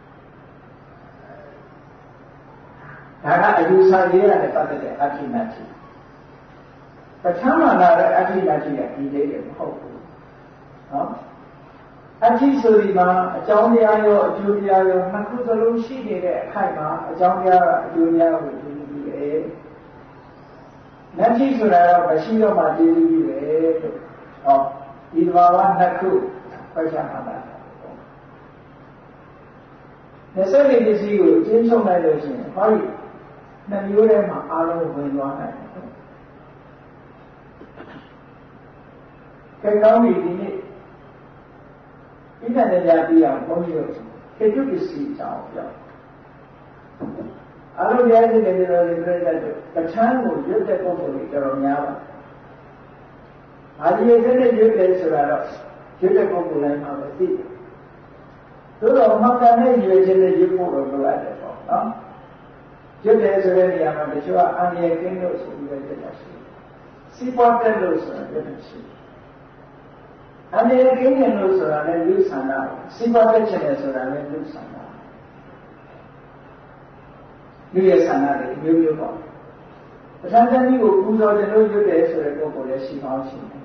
ဒါကအယူဆရေးရတဲ့ပတ်သက်တဲ့အတ္တိနတ္တိပဋ္ဌာန်းမှာလာတဲ့အတ္တိနတ္တိကဒီလေးတွေမဟုတ်ဘူးနော်အတ္တိဆိုဒီမှာအကြောင်းတရားရောအကျိုးတရားရောနှစ်ခုစလုံးရှိနေတဲ့အခိုက်မှာအကြောင်းတရားကအကျိုးတရားကိုကြည့်ပြီးတယ်နတ္တိဆိုတာတော့မရှိတော့မှကြည့်ပြီးတယ်လို့ဟောဒီသဘာဝနှစ်ခုပြချမှာပါ20ပစ္စည်းကိုကျင်းချုပ်လိုက်လို့ရှိရင်ဟောဒီနှစ်မျိုးထဲမှာအားလုံးဝင်သွားနိုင်တယ်။ခေကောင်းပြီဒီနေ့ဣဒ္ဓနဲ့ပြပြီးအောင်ဘုန်းကြီးတို့ခေတုပစ္စည်းကြောင်းပြောအားလုံးရဲ့ဒီနေ့တွေပြည့်တဲ့ပဋ္ဌာန်းကိုရွတ်တဲ့ပုဂ္ဂိုလ်တွေတော်တော်များပါ။အားဒီရဲ့တဲ့ရွတ်တယ်ဆိုတာတော့ရွတ်တဲ့ပုဂ္ဂိုလ်တိုင်းမှာပဲသိတယ်။သို့တော်မှတ်တဲ့ရွတ်ခြင်းနဲ့ရွတ်ဖို့တော့လိုအပ်တယ်ပေါ့နော်။ရွတ်တယ်ဆိုတဲ့နေရာမှာတချို့ကအန္တရာယ်ကင်းလို့ဆိုပြီးတော့ရွတ်တာရှိတယ်။စီးပွားတက်လို့ဆိုတာရွတ်တာရှိတယ်။အန္တရာယ်ကင်းတယ်လို့ဆိုတာလည်းလူဆန္ဒစီးပွားတက်ချင်တယ်ဆိုတာလည်းလူဆန္ဒလူရဲ့ဆန္ဒတွေမျိုးမျိုးပေါ့ပဋ္ဌာန်းကြီးကိုပူဇော်တယ်လို့ရွတ်တယ်ဆိုတဲ့ပုဂ္ဂိုလ်လည်းရှိပေါင်းရှိတယ်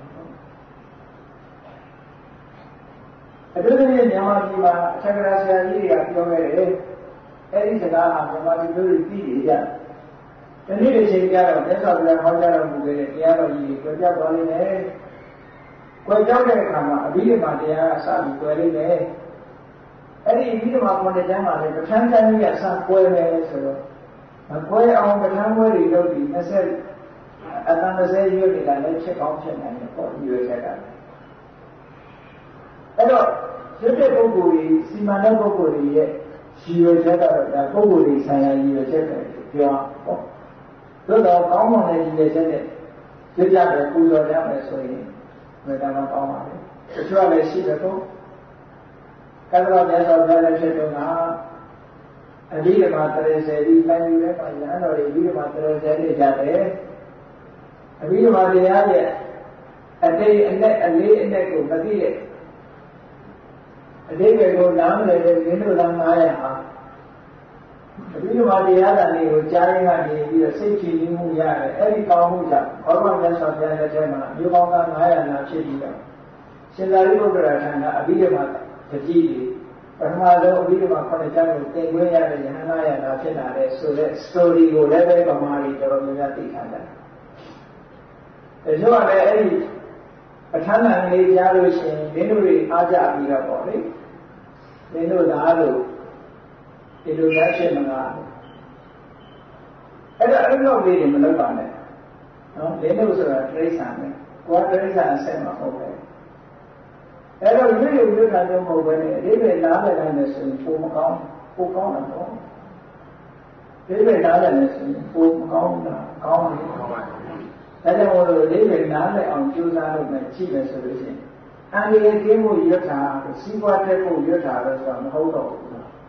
အတူတူမြန်မာပြည်မှာအထက်ကရာဆရာကြီးတွေကပြောခဲ့တယ်အဲဒီစကားဟာမြန်မာပြည်လူတွေသိနေကြဒီနေ့အချိန်ကြတော့မြတ်စွာဘုရားဟောကြားတော်မူခဲ့တဲ့တရားတော်ကြီးကိုကြောက်သွားလိမ့်မယ်ကွယ်ကြောက်တဲ့အခါမှာအဘိဓမ္မာတရားကစပြီးကွယ်လိမ့်မယ်အဲ့ဒီအဘိဓမ္မာ9ကျမ်းမှာလည်းပဋ္ဌာန်းကျမ်းကြီးကစကွယ်မယ်ဆိုတော့မကွယ်အောင်ပဋ္ဌာန်းပွဲတွေလုပ်ပြီး20အတန်20ရွတ်နေတာလည်းဖြစ်ကောင်းဖြစ်နိုင်တယ်ပေါ့ဒီရွေးချက်ကအဲ့တော့ရွတ်တဲ့ပုဂ္ဂိုလ်ကြီးစီမံတဲ့ပုဂ္ဂိုလ်ကြီးရဲ့ရည်ရွယ်ချက်ကတော့ဒါပုဂ္ဂိုလ်ကြီးဆိုင်ရာရည်ရွယ်ချက်ပဲပြောပေါ့သို့တော့ကောင်းမွန်တဲ့ရည်ရွယ်ချက်နဲ့ရွတ်ကြတယ်ပူဇော်ကြမယ်ဆိုရင်ဘယ်တော့မှကောင်းပါလဲတချို့လည်းရှိတယ်ပေါ့ကတ္တဝမြတ်စွာဘုရားလည်းဖြစ်တော့ကအဘိဓမ္မာ30ဒီတိုင်းယူတဲ့ပါရဟန်းတော်တွေအဘိဓမ္မာ30နေကြတယ်အဘိဓမ္မာတရားရဲ့အတိတ်အနဲ့အလေးအနဲ့ကိုမသိရဲ့အတိတ်ကိုနားမလည်တဲ့မင်းတို့လည်း900ဟာအဘိဓမ္မာတရားဓာတ်တွေကိုကြားရင်းကနေပြီးတော့စိတ်ကြည်နမှုရတယ်အဲ့ဒီကောင်းမှုကြောင့်ဘောဓမြတ်စွာဘုရားလက်ထဲမှာမျိုးကောင်းသား900နာဖြစ်ပြီးတော့ရှင်သာရိပုတ္တရာထံကအဘိဓမ္မာတကြီးတွေပထမဆုံးအဘိဓမ္မာ9ကျမ်းကိုသင်ခွင့်ရတဲ့ယဟန်နာယနာဖြစ်လာတဲ့ဆိုတဲ့ story ကိုလည်းပဲဗမာတွေတော်တော်များများသိထားကြတယ်။ဒါကြောင့်လည်းအဲ့ဒီပဋ္ဌာန်းကလေးကြားလို့ရှိရင်မင်းတို့တွေအားကြပြီးတော့ပေါ့လေ။မင်းတို့သားလို့ဒီလိုများဖြစ်မလား။အဲ့တော့အဲ့လိုလေးတွေမလုပ်ပါနဲ့။နော်။မင်းတို့ဆိုတာတိရစ္ဆာန်ပဲ။ကိုယ်ကတိရစ္ဆာန်အဆက်မှာဟုတ်တယ်။အဲ့တော့ရွေ့ရွေ့ရွေ့တာတော့မဟုတ်ဘဲနဲ့အသေးပဲနားလည်နိုင်တယ်ဆိုရင်ပုံမကောင်းပိုကောင်းတာတော့ဒီပဲနားလည်နေဆိုရင်ပုံမကောင်းတာကောင်းတယ်ဒါကြောင့်မို့လို့ဒီပဲနားလည်အောင်ကြိုးစားလုပ်မယ်ကြည့်မယ်ဆိုလို့ရှိရင်အန္တရာယ်ကင်းမှုရွတ်တာစီးပွားတက်ဖို့ရွတ်တာလို့ဆိုတာမဟုတ်တော့ဘူး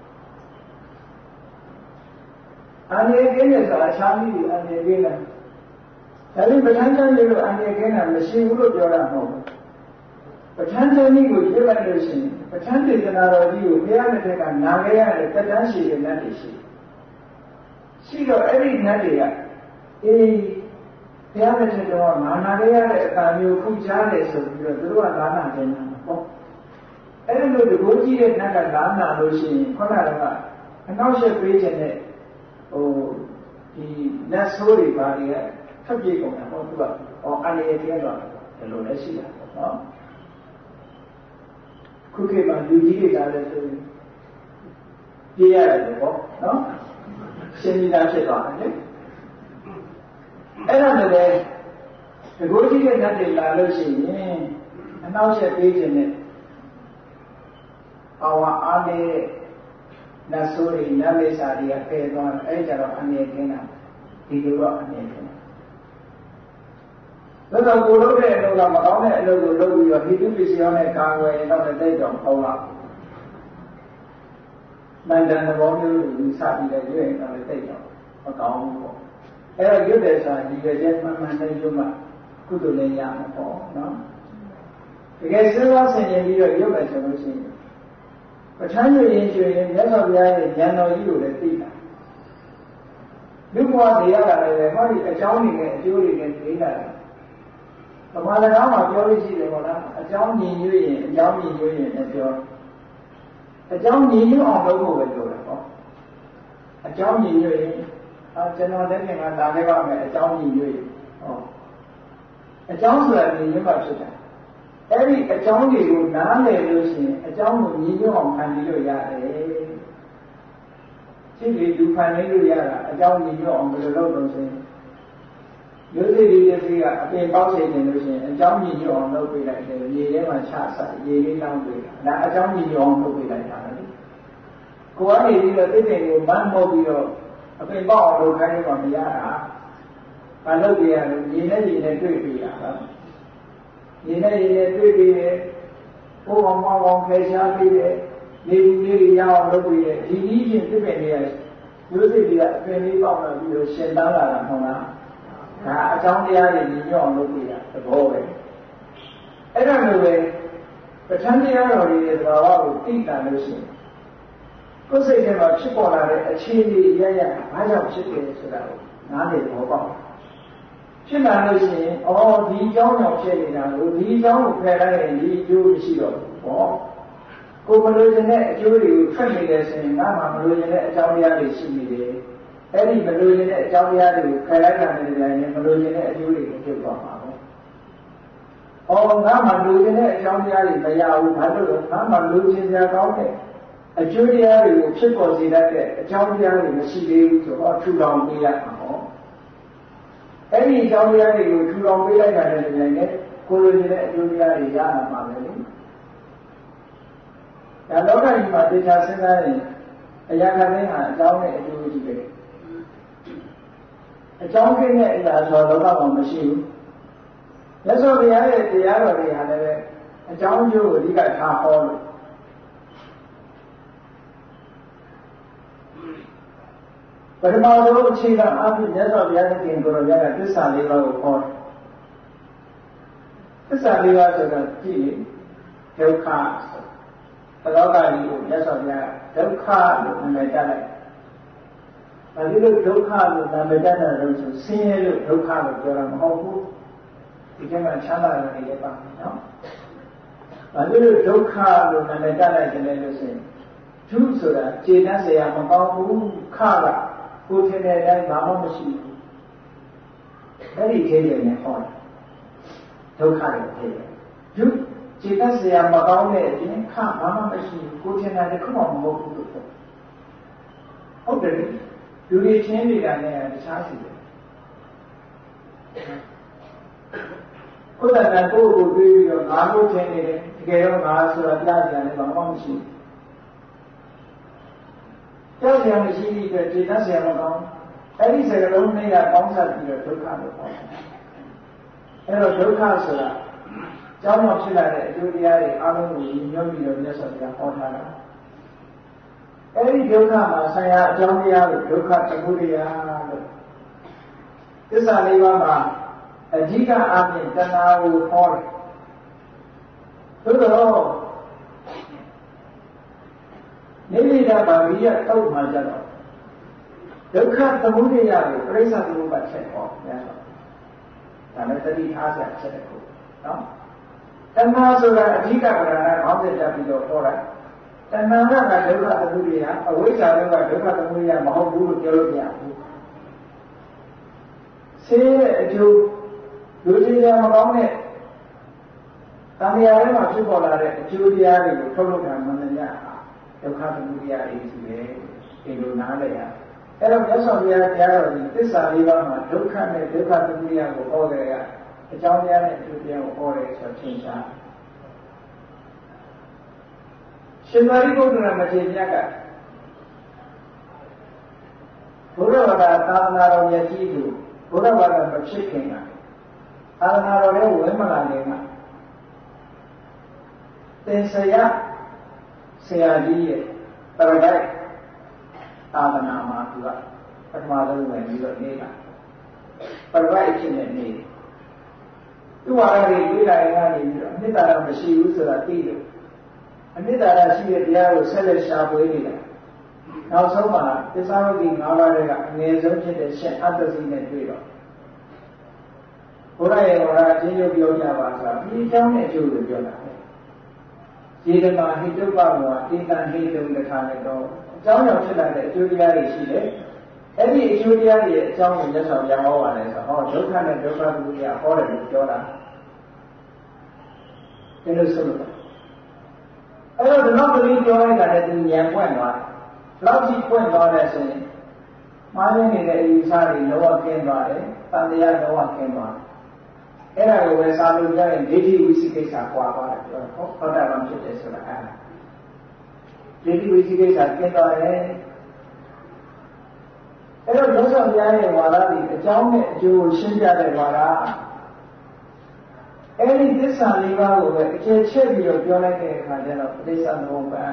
အန္တရာယ်ကင်းတယ်ဆိုတာအခြားနည်းအန္တရာယ်ကင်းတယ်ဒါပေမဲ့ပဋ္ဌာန်းကျမ်းလို့အန္တရာယ်ကင်းတာမရှိဘူးလို့ပြောတာမဟုတ်ဘူးပဋ္ဌာန်းကျမ်းကြီးကိုရွတ်လိုက်လို့ရှိရင်ပဋ္ဌာန်းဒေသနာတော်ကြီးကိုဘုရားနဲ့တက်ကနာခဲ့ရတဲ့တက်တန်းရှိတဲ့နတ်တွေရှိတော့အဲ့ဒီနတ်တွေကဘုရားနဲ့တက်တော့နာခဲ့ရတဲ့အတန်မျိုးခုကြားတယ်ဆိုပြီးတော့သူတို့ကလာနာတယ်ပေါ့အဲ့ဒီလိုတကိုးကြီးတဲ့နတ်ကလာနာလို့ရှိရင်ခုနကအနောက်ရှက်ပေးခြင်းနဲ့ဒီနတ်ဆိုးတွေပါတွေကထပ်ပြေကုန်တာပေါ့သူကအန္တရာယ်ကျဲသွားတယ်ဒီလိုလည်းရှိတာပေါ့နော်ခုခေတ်မှာလူကြီးတွေကလည်းဆိုရင်ပြေးရတယ်ပေါ့နော်ရှင်းပြီးသားဖြစ်သွားတယ်လေအဲ့ဒါနဲ့လေတကိုးကြီးတဲ့နတ်တွေလာလို့ရှိရင်အနောက်ရှက်ပေးခြင်းနဲ့အားနေတဲ့နတ်ဆိုးတွေနတ်လိပ်စာတွေကပယ်သွားတယ်အဲ့ကြတော့အနေကင်းတာဒီလိုတော့အနေကင်းတာဒါတော့ကိုလုပ်တဲ့အလုပ်ကမကောင်းတဲ့အလုပ်ကိုလုပ်ပြီးတော့ဟိတုပစ္စည်းရောနဲ့ကာဝယ်ရင်တော့တိတ်တော့ပေါ့လားမန္တန်ဘောမျိုးကိုစပြီးတော့ရွေ့ရင်တော့တိတ်တော့မကောင်းဘူးပေါ့အဲ့တော့ရွတ်တယ်ဆိုတာဒီကြဲမှန်မှန်နဲ့ရွတ်မှကုသိုလ်လည်းရမှာပေါ့နော်တကယ်စဉ်းစားဆင်ခြင်ပြီးတော့ရွတ်မယ်ဆိုလို့ရှိရင်ပဋ္ဌာန်းရွရင်ရွရင်မြတ်စွာဘုရားရဲ့ဉာဏ်တော်ကြီးကိုလည်းသိတာလူဘဝနေရတာလည်းဟောဒီအကြောင်းတွေနဲ့အကျိုးတွေနဲ့သိတာဗမာစကားမှာပြောလို့ရှိတယ်ပေါ့လားအကြောင်းညီညွတ်ရင်အကြောင်းညီညွတ်ရင်လည်းပြောအကြောင်းညီညွတ်အောင်လုပ်ဖို့ပဲပြောတာပေါ့အကြောင်းညီညွတ်ရင်ကျွန်တော်လည်းပြင်ကလာခဲ့ပါမယ်အကြောင်းညီညွတ်ရင်ဟောအကြောင်းဆိုတာညီညွတ်မှဖြစ်တာအဲ့ဒီအကြောင်းတွေကိုနားလည်လို့ရှိရင်အကြောင်းကိုညီညွတ်အောင်ဖန်တီးလို့ရတယ်စိတ်တွေဒုက္ခနေလို့ရတာအကြောင်းညီညွတ်အောင်ဘယ်လိုလုပ်လို့ဆိုရင်မျိုးစိတ်တွေတစ်စီးကအပြင်ပေါက်ချိန်နေလို့ရှိရင်အကြောင်းညီညွတ်အောင်လုပ်ပေးလိုက်တယ်ရေထဲမှာချဆက်ရေလေးတောင်းပေးတာဒါအကြောင်းညီညွတ်အောင်လုပ်ပေးလိုက်တာလေကိုယ်ကနေပြီးတော့တိတ်တိတ်ကိုမန်းမို့ပြီးတော့အပြင်ပေါက်အောင်လုပ်ခိုင်းလို့မရတာမလုပ်ပြရလို့ရေနဲ့တွေ့ပေးတာဟုတ်ရေနဲ့တွေ့ပေးတယ်ဘိုးကောင်မောင်ကောင်ခေရှားပေးတယ်နေဘူးလေးတွေရအောင်လုပ်ပေးတယ်ဒီနည်းချင်းပြည့်ပြည့်နေရမျိုးစိတ်တွေကအပင်လေးပေါက်လာပြီးတော့ရှင်တန်းလာတာဟုတ်လားဒါအကြောင်းတရားတွေညီညွတ်အောင်လုပ်ပေးတာသဘောပဲအဲ့ဒါမျိုးပဲပဋ္ဌာန်းတရားတော်တွေရဲ့သဘာဝကိုသိတာလို့ရှိရင်ကိုယ်စိတ်ထဲမှာဖြစ်ပေါ်လာတဲ့အခြေအနေရရဘာကြောင့်ဖြစ်တယ်ဆိုတာကိုနားလည်သဘောပေါက်ဖြစ်လာလို့ရှိရင်ဒီအကြောင်းကြောင့်ဖြစ်နေတာကိုဒီအကြောင်းကိုဖယ်လိုက်ရင်ဒီအကျိုးမရှိတော့ဘူးပေါ့ကိုမလို့ခြင်းတဲ့အကျိုးတွေကိုထွက်နေတယ်ဆိုရင်ငါမှမလို့ခြင်းတဲ့အကြောင်းတရားတွေရှိနေတယ်အဲ့ဒီမလို့ခြင်းတဲ့အကြောင်းတရားတွေကိုဖယ်လိုက်တာနဲ့လည်းမလို့ခြင်းတဲ့အကျိုးတွေကိုဖြစ်သွားမှာပေါ့ငါမှလို့ခြင်းတဲ့အကြောင်းတရားတွေမရဘူးဘာလို့လဲငါမှလို့ခြင်းစရာကောင်းတဲ့အကျိုးတရားတွေကိုဖြစ်ပေါ်စေတတ်တဲ့အကြောင်းတရားတွေမရှိသေးဘူးဆိုတော့ထူထောင်ပေးရမှာပေါ့အဲ့ဒီအကြောင်းတရားတွေကိုထူထောင်ပေးလိုက်တာနဲ့လည်းကိုလိုချင်တဲ့အကျိုးတရားတွေရလာမှာပဲလေဒါလောကကြီးမှာတရားစဉ်းစားရင်အရာခတိုင်းဟာအကြောင်းနဲ့အကျိုးကြီးပဲအကြောင်းကင်းတဲ့အရာဆိုတော့လောကမှာမရှိဘူးလက်စောဘုရားရဲ့တရားတော်တွေဟာလည်းအကြောင်းကျိုးကိုအဓိကထားဟောလို့ပထမဆုံးအခြေခံအဖြစ်မြတ်စွာဘုရားရဲ့ခင်ကိုယ်တော်များကသစ္စာလေးပါးကိုဟောတယ်သစ္စာလေးပါးဆိုတာကြည့်ဒုက္ခဘလောကကြီးကိုမြတ်စွာဘုရားဒုက္ခလို့နာမည်တက်လိုက်။ဘာလို့ဒုက္ခလို့နာမည်တက်တာလဲဆိုဆင်းရဲလို့ဒုက္ခလို့ပြောတာမဟုတ်ဘူး။ဒီကမှာချမ်းသာတယ်လည်းပါမယ်နော်။ဘာလို့ဒုက္ခလို့နာမည်တက်လိုက်တယ်လဲလို့ဆိုရင်ဒုဆိုတာခြေတန်းစရာမကောင်းဘူးခကကိုယ်ထင်တဲ့အတိုင်းဘာမှမရှိဘူး။အဲ့ဒီခေတ်ရနေဟောတယ်ဒုက္ခရဲ့ခေတ်ရဒုခြေတန်းစရာမကောင်းတဲ့အပြင်ခဘာမှမရှိဘူးကိုယ်ထင်တာတခုမှမဟုတ်ဘူးလို့ပြောဟုတ်တယ်လူတွေချင်းနေတာနဲ့တခြားစီတယ်ကိုယ်တိုင်ကိုယ်ကိုတွေးပြီးတော့ငါတို့ထင်နေတယ်တကယ်တော့ငါဆိုတာကြားကြတယ်ဘာမှမရှိကြောက်ကြရမရှိတဲ့အတွက်ခြေသက်ဆရာမကောင်းအဲ့ဒီစကားလုံးနဲ့ကပေါင်းစပ်ပြီးတော့ဒုက္ခလို့ခေါ်တယ်အဲ့တော့ဒုက္ခဆိုတာကြောင်းတော့ဖြစ်လာတဲ့အကျိုးတရားတွေအားလုံးကိုညီညွတ်ပြီးတော့မြတ်စွာဘုရားဟောထားတာအဲ့ဒီဒုက္ခမှာဆရာအကြောင်းတရားကိုဒုက္ခတခုတရားလို့သစ္စာလေးပါးမှာအဓိကအပြင်တဏှာကိုဟောတယ်သို့တော့နိဗ္ဗာန်ပါဠိရတောက်မှကြတော့ဒုက္ခသမုဒယကိုပြိဿသမုပ္ပါချက်ဟောမြတ်စွာဒါနဲ့တတိထားဆက်ချက်တစ်ခုနော်တဏှာဆိုတာအဓိကကရဏခေါင်းစဉ်တက်ပြီးတော့ဟောတာတဏှာကဒုက္ခသမုဒယအဝိဇ္ဇာကဒုက္ခသမုဒယမဟုတ်ဘူးလို့ပြောလို့မရဘူးဆေးရဲ့အကျိုးလူကြီးများမကောင်းတဲ့တဏှာထဲမှာဖြစ်ပေါ်လာတဲ့အကျိုးတရားတွေကိုထုတ်လုပ်တာမှန်တယ်ညဒုက္ခသမုဒယတွေရှိတယ်ဒီလိုနားလည်ရအဲ့တော့မြတ်စွာဘုရားတရားတော်ဒီသစ္စာလေးပါးမှာဒုက္ခနဲ့ဒုက္ခသမုဒယကိုဟောကြရအကြောင်းတရားနဲ့အကျိုးတရားကိုဟောတယ်ဆိုတော့သင်္ချာရှင်သာရိပုတ္တရာမထေရမြတ်ကဘုရားဘာသာသာသနာတော်မြတ်ကြီးကိုဘုရားဘာသာမဖြစ်ခင်ကသာသနာတော်ရဲ့ဝိမလာနေမှာသင်္ဆရာဆရာကြီးရဲ့ပရဂိုက်သာသနာမှာသူကပထမဆုံးဝင်ပြီးတော့နေတာပရဂိုက်ဖြစ်နေနေသူ့ဟာတွေတွေ့လာရင်ကနေပြီးတော့အနှစ်သာရမရှိဘူးဆိုတာသိတယ်အနှစ်သာရရှိတဲ့တရားကိုဆက်လက်ရှာဖွေနေတာနောက်ဆုံးမှာသစ္စာဝိကိ၅ပါးတွေကအငယ်ဆုံးဖြစ်တဲ့ရှင်အတ္တစီနဲ့တွေ့တော့ဘုရားရဲ့ဝါဒအချင်းချင်းပြောကြပါဆိုတာဒီအကြောင်းနဲ့အကျိုးကိုပြောတာဒီဓမ္မဟိတုပ္ပမောတိတံဟိတုလက္ခဏတောအကြောင်းကြောင့်ဖြစ်လာတဲ့အကျိုးတရားတွေရှိတယ်အဲ့ဒီအကျိုးတရားတွေရဲ့အကြောင်းကိုလက်ဆောင်ပြန်ဟောပါတယ်ဆိုတော့ဒုက္ခနဲ့ဒုက္ခသမုဒယဟောတယ်လို့ပြောတာဒီလိုဆိုလို့အဲ့တော့ဒီနောက်ကလေးပြောလိုက်တာလည်းသူဉာဏ်ပွင့်သွားလောက်ကြီးပွင့်သွားတဲ့ဆိုရင်မှားရင်းနေတဲ့အယူဆတွေလောကကျင်းသွားတယ်တန်တရားလောကကျင်းသွားအဲ့ဒါကိုပဲစာလို့ပြရင်ဒိဋ္ဌိဝိသိကိစ္စကွာသွားတယ်ပြောတော့သောတာပန်ဖြစ်တယ်ဆိုတာအဲ့ဒါဒိဋ္ဌိဝိသိကိစ္စကျင်းသွားတယ်အဲ့တော့မြတ်စွာဘုရားရဲ့ဝါဒဒီအကြောင်းနဲ့အကျိုးကိုရှင်းပြတဲ့ဝါဒအဲ့ဒီသစ္စာလေးပါးကိုပဲအခြေချက်ပြီးတော့ပြောလိုက်တဲ့အခါကျတော့ပဋိစ္စသမုပ္ပါ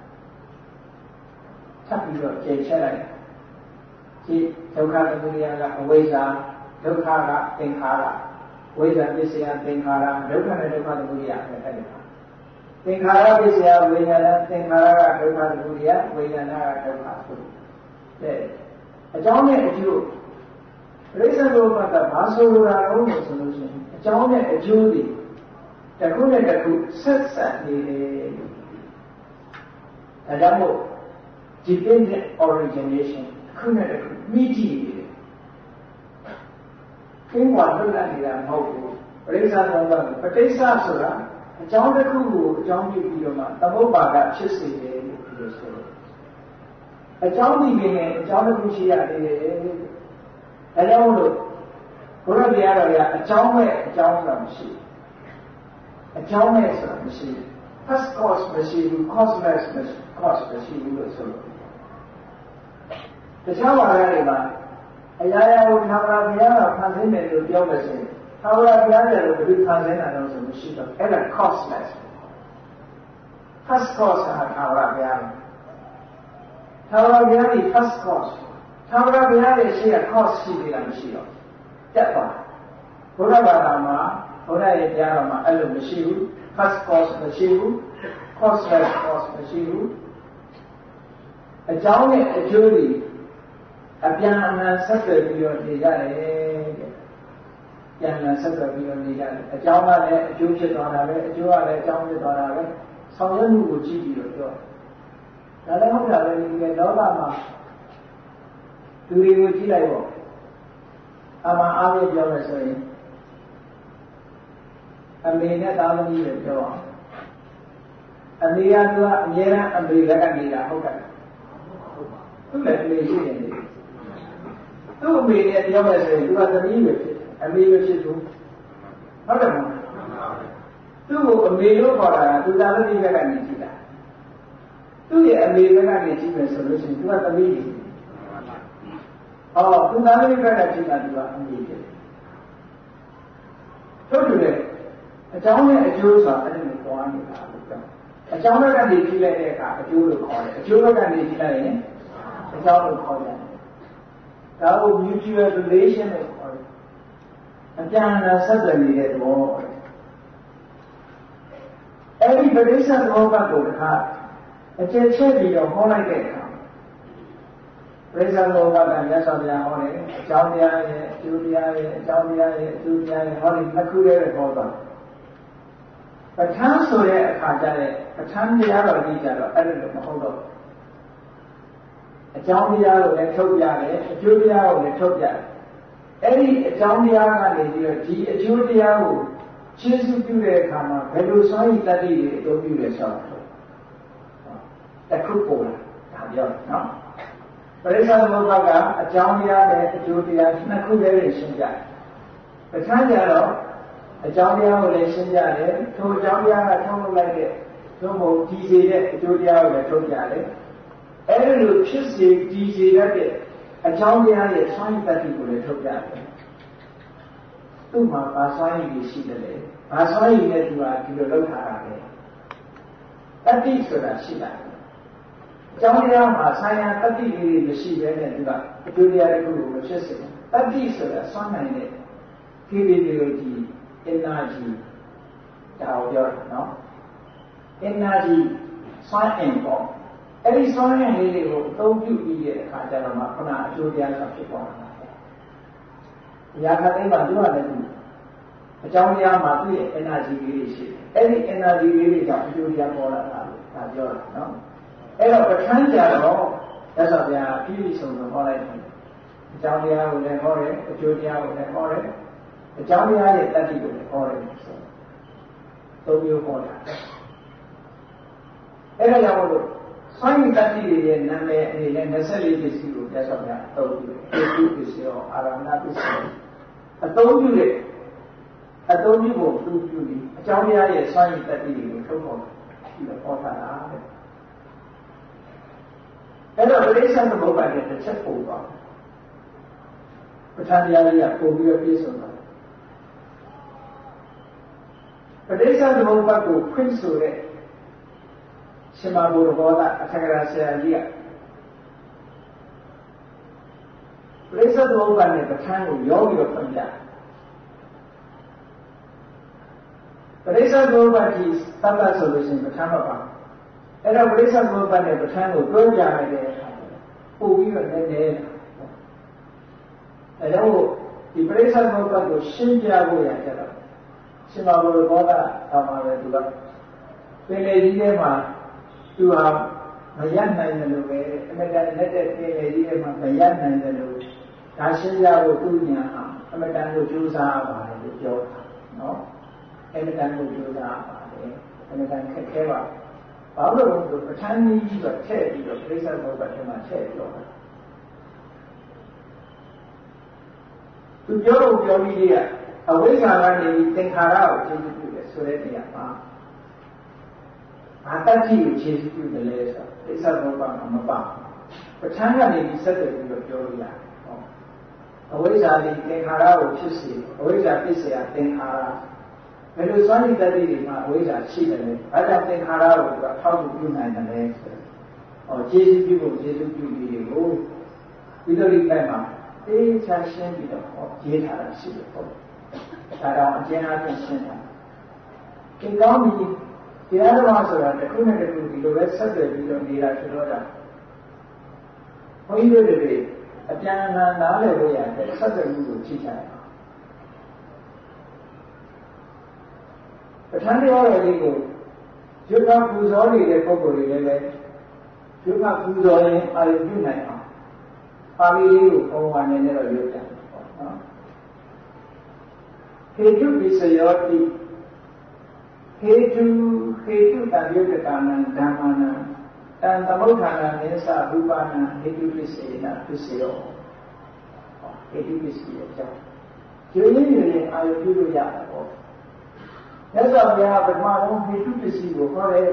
ထပ်ပြီးတော့အခြေချက်လိုက်ဒီဒုက္ခသမုဒယကအဝိဇ္ဇာဒုက္ခကသင်္ခါရဝိဇ္ဇာပစ္စယသင်္ခါရဒုက္ခနဲ့ဒုက္ခသမုဒယနဲ့အဲ့ဒီပါသင်္ခါရပစ္စယဝိညာဏသင်္ခါရကဒုက္ခသမုဒယဝိညာဏကဒုက္ခဆိုတဲ့အကြောင်းနဲ့အကျိုးပရိစ္ဆေသမုပ္ပါဒဘာဆိုလိုတာလဲဆိုလို့ရှိရင်အကြောင်းနဲ့အကျိုးတွေတစ်ခုနဲ့တစ်ခုဆက်ဆက်နေတယ်ဒါကြောင့်မို့ dependent origination တစ်ခုနဲ့တစ်ခုမိကြည့်နေတယ်ခင်းကွာလွတ်လပ်နေတာမဟုတ်ဘူးပရိစ္ဆေသမုပ္ပါဒပဋိစ္စဆိုတာအကြောင်းတစ်ခုကိုအကြောင်းပြုပြီးတော့မှသမုပ္ပါဒဖြစ်စေတယ်လို့ပြောဆိုတယ်အကြောင်းဒီပင်နဲ့အကြောင်းတစ်ခုရှိရတယ်ဒါကြောင့်လို့ဘုရားတရားတော်ကအကြောင်းမဲ့အကြောင်းဆိုတာမရှိအကြောင်းမဲ့ဆိုတာမရှိ first cause မရှိဘူး causeless cause မရှိဘူးလို့ဆိုလို့တခြားဘာသာတွေမှာအရာရာကိုသာဝရဘုရားကဖန်ဆင်းတယ်လို့ပြောလို့ဆိုရင်သာဝရဘုရားရဲ့လို့ဘယ်လိုဖန်ဆင်းတာလဲဆိုမရှိတော့အဲ့ဒါ causeless first cause ကသာဝရဘုရားသာဝရဘုရားရဲ့ first cause သာဝရဘုရားရဲ့ရှေ့က cause ရှိနေတာမရှိတော့တက်ပါဘုရားဘာသာမှာဘုရားရဲ့တရားတော်မှာအဲ့လိုမရှိဘူး first cause မရှိဘူး causeless cause မရှိဘူးအကြောင်းနဲ့အကျိုးတွေအပြန်အလှန်ဆက်သွယ်ပြီးတော့နေကြတယ်တဲ့ပြန်အလှန်ဆက်သွယ်ပြီးတော့နေကြတယ်အကြောင်းကလည်းအကျိုးဖြစ်သွားတာပဲအကျိုးကလည်းအကြောင်းဖြစ်သွားတာပဲဆောင်ရွက်မှုကိုကြည့်ပြီးတော့ပြောဒါလည်းဟုတ်တာပဲဒီလောကမှာသူတွေကိုကြည့်လိုက်ပေါ့အမှန်အားဖြင့်ပြောမယ်ဆိုရင်အမေနဲ့သားသမီးတွေပြောအောင်အမေကသူကအမြဲတမ်းအမေလက်ကနေနေတာဟုတ်ကဲ့သူ့လည်းအမေရှိနေတယ်သူ့အမေနဲ့ပြောမယ်ဆိုရင်သူကသမီးပဲဖြစ်အမေပဲဖြစ်သူဟုတ်တယ်မဟုတ်သူ့ကိုအမေလို့ခေါ်တာသူသာမတိဘက်ကနေကြည့်တာသူ့ရဲ့အမေဘက်ကနေကြည့်မယ်ဆိုလို့ရှိရင်သူကသမီးကြီးသူသာမတိဘက်ကကြည့်တာသူကအမေဖြစ်တယ်တို့တူတယ်အကြောင်းနဲ့အကျိုးဆိုတာအဲ့ဒီလိုပွားနေတာလို့ပြောအကြောင်းဘက်ကနေကြည့်လိုက်တဲ့အခါအကျိုးလို့ခေါ်တယ်အကျိုးဘက်ကနေကြည့်လိုက်ရင်အကြောင်းလို့ခေါ်တယ်ဒါကို mutual relation လို့ခေါ်တယ်အပြန်အလှန်ဆက်သွယ်နေတဲ့သဘောအဲ့ဒီပရိစ္ဆေသဘောပတ်ကိုတစ်ခါအကျဉ်းချက်ပြီးတော့ဟောလိုက်တဲ့အခါပရိစ္ဆေသဘောပတ်ကမြတ်စွာဘုရားဟောတယ်အကြောင်းတရားရဲ့အကျိုးတရားရဲ့အကြောင်းတရားရဲ့အကျိုးတရားရဲ့ဟောဒီနှစ်ခုတည်းပဲဟောသွားပဋ္ဌာန်းဆိုတဲ့အခါကျတဲ့ပဋ္ဌာန်းတရားတော်ကြီးကြတော့အဲ့ဒါလိုမဟုတ်တော့အကြောင်းတရားကိုလည်းထုတ်ပြတယ်အကျိုးတရားကိုလည်းထုတ်ပြတယ်အဲ့ဒီအကြောင်းတရားကနေပြီးတော့ဒီအကျိုးတရားကိုကျေးဇူးပြုတဲ့အခါမှာဘယ်လိုစွမ်းရည်တတ္တိတွေအသုံးပြုလဲဆိုတော့တခုပေါ်လာဒါပြောနော်ပရိစ္ဆေသမုပ္ပါကအကြောင်းတရားနဲ့အကျိုးတရားနှစ်ခုတည်းရှင်းပြတယ်ပဋ္ဌာန်းကြတော့အကြောင်းတရားကိုလည်းရှင်းပြတယ်ထိုအကြောင်းတရားကထုတ်လုပ်လိုက်တဲ့သို့မဟုတ်ဒီစေတဲ့အကျိုးတရားကိုလည်းထုတ်ပြတယ်အဲ့ဒီလိုဖြစ်စေဒီစေတတ်တဲ့အကြောင်းတရားရဲ့စွမ်းရည်တတ္တိကိုလည်းထုတ်ပြတယ်သူ့မှာဘာစွမ်းရည်ရှိတယ်လဲဘာစွမ်းရည်နဲ့သူကဒီလိုလုပ်ထားတာလဲတတ္တိဆိုတာရှိတာအကြောင်းတရားမှာဆိုင်ရာတတ္တိလေးတွေမရှိဘဲနဲ့သူကအကျိုးတရားတစ်ခုကိုမဖြစ်စေဘူးတတ္တိဆိုတာစွမ်းနိုင်တဲ့ကိလေသာတွေ energy ဒါကိုပြောတာနော် energy စွမ်းအင်ပေါ့အဲ့ဒီစွမ်းအင်လေးတွေကိုအသုံးပြုပြီးတဲ့အခါကျတော့မှခုနအကျိုးတရားဆိုဖြစ်ပေါ်လာတယ်။ရာခသိမ်းမှာသူကလည်းအကြောင်းတရားမှာသူ့ရဲ့ energy လေးတွေရှိတယ်။အဲ့ဒီ energy လေးတွေကြောင့်အကျိုးတရားပေါ်လာတာလို့ဒါပြောတာနော်။အဲ့တော့ပဋ္ဌာန်းကြတော့ရသော်ဗျာပြည့်စုံဆုံးဟောလိုက်တယ်။အကြောင်းတရားကိုလည်းဟောတယ်အကျိုးတရားကိုလည်းဟောတယ်အကြောင်းတရားရဲ့တတ္တိကိုလည်းဟောတယ်ဆိုသုံးမျိုးဟောတာ။အဲ့ဒါကြောင့်မို့လို့စွမ်းရည်တတ္တိရဲ့နာမည်အနေနဲ့24ပစ္စည်းကိုပြဆောက်ပြအသုံးပြုတယ်။ဒီပစ္စည်းရောအာရမဏပစ္စည်းအသုံးပြုတဲ့အသုံးပြုဖို့သူပြုပြီးအကြောင်းတရားရဲ့စွမ်းရည်တတ္တိကိုထုတ်ဖော်ပြီးတော့ဟောတာတဲ့။အဲ့တော့ပရိစ္ဆေသမုပ္ပါဒ်ရဲ့တစ်ချက်ပုံသွားပဋ္ဌာန်းတရားလေးကပုံပြီးတော့ပြည့်စုံသွားပဋိစ္စသမုပ္ပါဒ်ကိုဖွင့်ဆိုတဲ့ရှင်မဘုရားဘောဓအထက်ကရာဆရာကြီးကပဋိစ္စသမုပ္ပါဒ်နဲ့ပဋ္ဌာန်းကိုရောပြီးတော့ဖွင့်ပြပဋိစ္စသမုပ္ပါဒ်ကြီးသတ်မှတ်ဆိုလို့ရှိရင်ပဋ္ဌာန်းမပါအဲ့တော့ပဋိစ္စသမုပ္ပါဒ်နဲ့ပဋ္ဌာန်းကိုတွဲကြရတဲ့အခါပို့ပြီးတော့နည်းနည်းအဲ့တော့ဒီပဋိစ္စသမုပ္ပါဒ်ကိုရှင်းပြဖို့ရကြတော့ရှင်မဘုရားဘောဓတော်မှာပဲသူကပင်လေကြီးထဲမှာသူဟာမရနိုင်တယ်လို့ပဲအမေရိကန်လက်တဲ့ပင်လေကြီးထဲမှာမရနိုင်တယ်လို့ဒါရှင်းပြဖို့သူညာအမေရိကန်ကိုကြိုးစားပါတယ်လို့ပြောတာနော်အမေရိကန်ကိုကြိုးစားပါတယ်အမေရိကန်ခက်ခဲပါဘာလို့လဲဆိုပဋ္ဌာန်းကြီးကထည့်ပြီးတော့ပြိဿဘုရားထဲမှာထည့်ပြောတာသူပြောပြီးအဝိဇ္ဇာကနေသင်္ခါရကိုခြေပြုတယ်ဆိုတဲ့နေရာမှာဘာတတ်ကြည့်ကိုခြေပြုတယ်လဲဆိုတော့သိစ္စာဘုရားမှာမပါပဋ္ဌာန်းကနေပြီးဆက်သွယ်ပြီးတော့ပြောလို့ရတယ်ဟောအဝိဇ္ဇာဒီသင်္ခါရကိုဖြစ်စေအဝိဇ္ဇာဖြစ်စေရသင်္ခါရဘယ်လိုစွမ်းရည်တတ်တွေမှာအဝိဇ္ဇာရှိတယ်လဲဘာကြောင့်သင်္ခါရကိုသူကထောက်ပြုနိုင်တယ်လဲဆိုတော့ခြေပြုဖို့ခြေပြုပြီးတွေကိုဒီလိုဒီတိုင်းမှာအေးချရှင်းပြီးတော့ရေးထားတာရှိတယ်ပေါ့ဒါတော့အကျဉ်းအားဖြင့်ရှင်းတာဒီကောင်းပြီတရားဓမ္မဆိုတာတစ်ခုနဲ့တစ်ခုဒီလိုပဲဆက်သွယ်ပြီးတော့နေတာဆိုတော့ဒါဘုန်းကြီးတို့တွေအပြန်အလှန်နားလည်လို့ရတယ်ဆက်သွယ်မှုကိုကြည့်ကြရအောင်ပဋ္ဌာန်းတရားတော်လေးကိုယုဂပူဇော်နေတဲ့ပုဂ္ဂိုလ်တွေလည်းပဲယုဂပူဇော်ရင်အာရုံပြုနိုင်အောင်ပါဠိလေးကိုပုံမှန်နဲ့တော့ရုပ်တယ်ပေါ့နော်ဟေတုပိစယောတိဟေတုတံယုတ်ကာနံဓမ္မနံတံသမုဋ္ဌာနံနိသရူပနံဟေတုပိစေနပိစယောဟေတုပိစေယောကြောင့်ဒီလိုမျိုးအာရုံပြုလို့ရတာပေါ့မြတ်စွာဘုရားပထမဆုံးဟေတုပစ္စည်းကိုဟောတယ်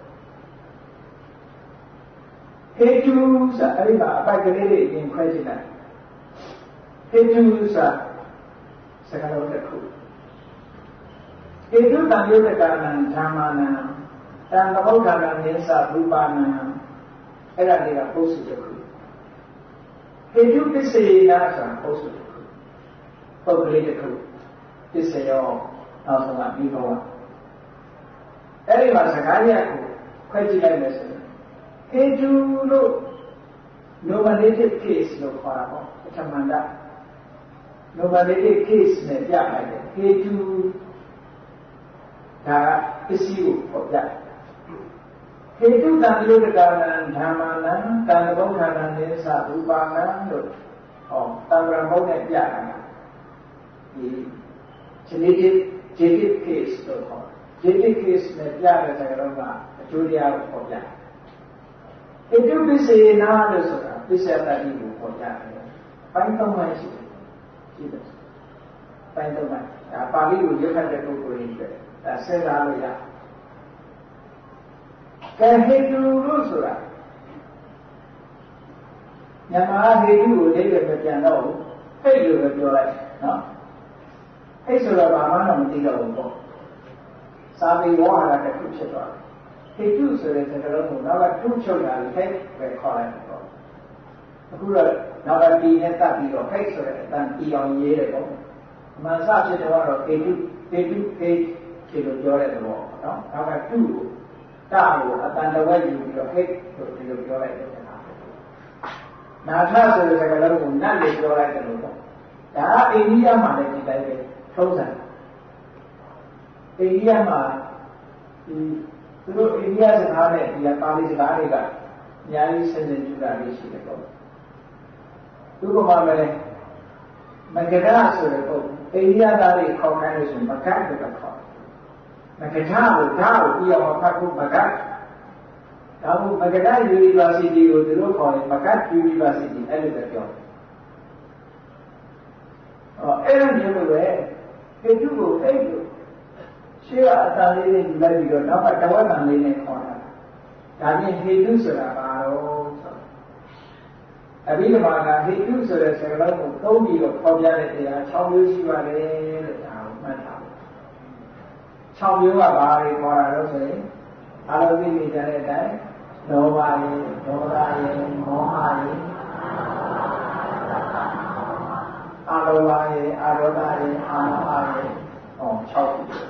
ဟေတုဆိုအဲ့ဒီမှာအပိုက်ကလေးတွေအရင်ခွဲကြည့်လိုက်ဟေတုဆိုစကားလုံးတစ်ခုဟေတုတံယုတ္တကာနံဓမ္မနံတံသမုဋ္ဌာနံနိသရူပနံအဲ့ဒါတွေကပုစုတစ်ခုဟေတုပစ္စေနာဆိုတာပုစုတစ်ခုပုဂ္ဂလိတစ်ခုပစ္စယောနောက်ဆုံးကပြီးတော့အဲ့ဒီမှာစကားရပ်ကိုခွဲကြည့်လိုက်မယ်ဆိုရင်ဟေတုလို့ nominative case လို့ခေါ်တာပေါ့ပထမန္တ nominative case နဲ့ပြလိုက်တယ်ဟေတုဒါပစ္စည်းကိုပေါ်ပြဟေတုတံယုတ္တကာနံဓမ္မနံတံသမုဋ္ဌာနံနိသရူပနံလို့ဟောတံ္ဍရာဘုံနဲ့ပြတာဒီ genetic case လို့ခေါ်တယ် genetic case နဲ့ပြတဲ့စကားလုံးကအကျိုးတရားကိုပေါ်ပြဟေတုပစ္စေနာလို့ဆိုတာပစ္စယတ္တိကိုပေါ်ပြတယ်ပိုင်းသုံးပိုင်းရှိတယ်ပိုင်းသုံးပိုင်းဒါပါဠိကိုရွတ်ဖတ်တဲ့ပုဂ္ဂိုလ်တွေအတွက်ဒါစဉ်းစားလို့ရကဲဟေတုလို့ဆိုတာမြန်မာဟေတုကိုလေးပဲမပြန်တော့ဘူးဟိတ်လို့ပဲပြောလိုက်နော်ဟိတ်ဆိုတော့ဘာမှတော့မသိတော့ဘူးပေါ့စာပေဝါဟာရတစ်ခုဖြစ်သွားတယ်ဟေတုဆိုတဲ့စကားလုံးကိုနောက်ကထုချုပ်တာလေဟိတ်ပဲခေါ်လိုက်တယ်ပေါ့အခုတော့နောက်ကတီနဲ့တတ်ပြီးတော့ဟိတ်ဆိုတဲ့အတန်တီအောင်ရေးတယ်ပေါ့အမှန်စဖြစ်တော့ဟေတုဟိတ်ဖြစ်လို့ပြောတဲ့သဘောနော်နောက်ကတုကိုတာကိုအတန်တဝက်ယူပြီးတော့ဟိတ်လို့ဒီလိုပြောလိုက်တယ်နာထဆိုတဲ့စကားလုံးကိုနတ်လို့ပြောလိုက်တယ်လို့ပေါ့ဒါကအိန္ဒိယမှာလည်းဒီတိုင်းပဲထုံးစံအိန္ဒိယမှာဒီသူတို့အိန္ဒိယစကားနဲ့ဒီပါဠိစကားတွေကအများကြီးဆင်ခြင်ကြတာလေးရှိတယ်ပေါ့သူကမှလည်းမဂဒဆိုတဲ့ပေါ့အိန္ဒိယသားတွေခေါ်ခိုင်းလို့ဆိုရင်မဂတ်လို့ခေါ်မဂဒကိုဓာတ်ကိုပြီးအောင်ဖတ်ဖို့မဂတ်ဒါမှမဂဒ University ကိုသူတို့ခေါ်တယ်မဂတ် University အဲ့လိုပဲပြောအဲ့လိုမျိုးလိုပဲဟေတုကိုအဲ့လိုရှေ့ကအတန်လေးနဲ့ယူလိုက်ပြီးတော့နောက်ကတဝက်တန်လေးနဲ့ခေါ်တာဒါပြင်ဟေတုဆိုတာဘာလို့ဆိုအဘိဓမ္မာကဟေတုဆိုတဲ့စကားလုံးကိုသုံးပြီးတော့ခေါ်ပြတဲ့တရား6မျိုးရှိပါတယ်လို့ဒါကိုမှတ်ထားပါ6မျိုးကဘာတွေခေါ်တာလို့ဆိုရင်အာလောကိနေကြတဲ့အတိုင်းလောဘရေဒေါသရေမောဟရေအာလောဘရေအာရောဒရေအာမောဟရေ6ခု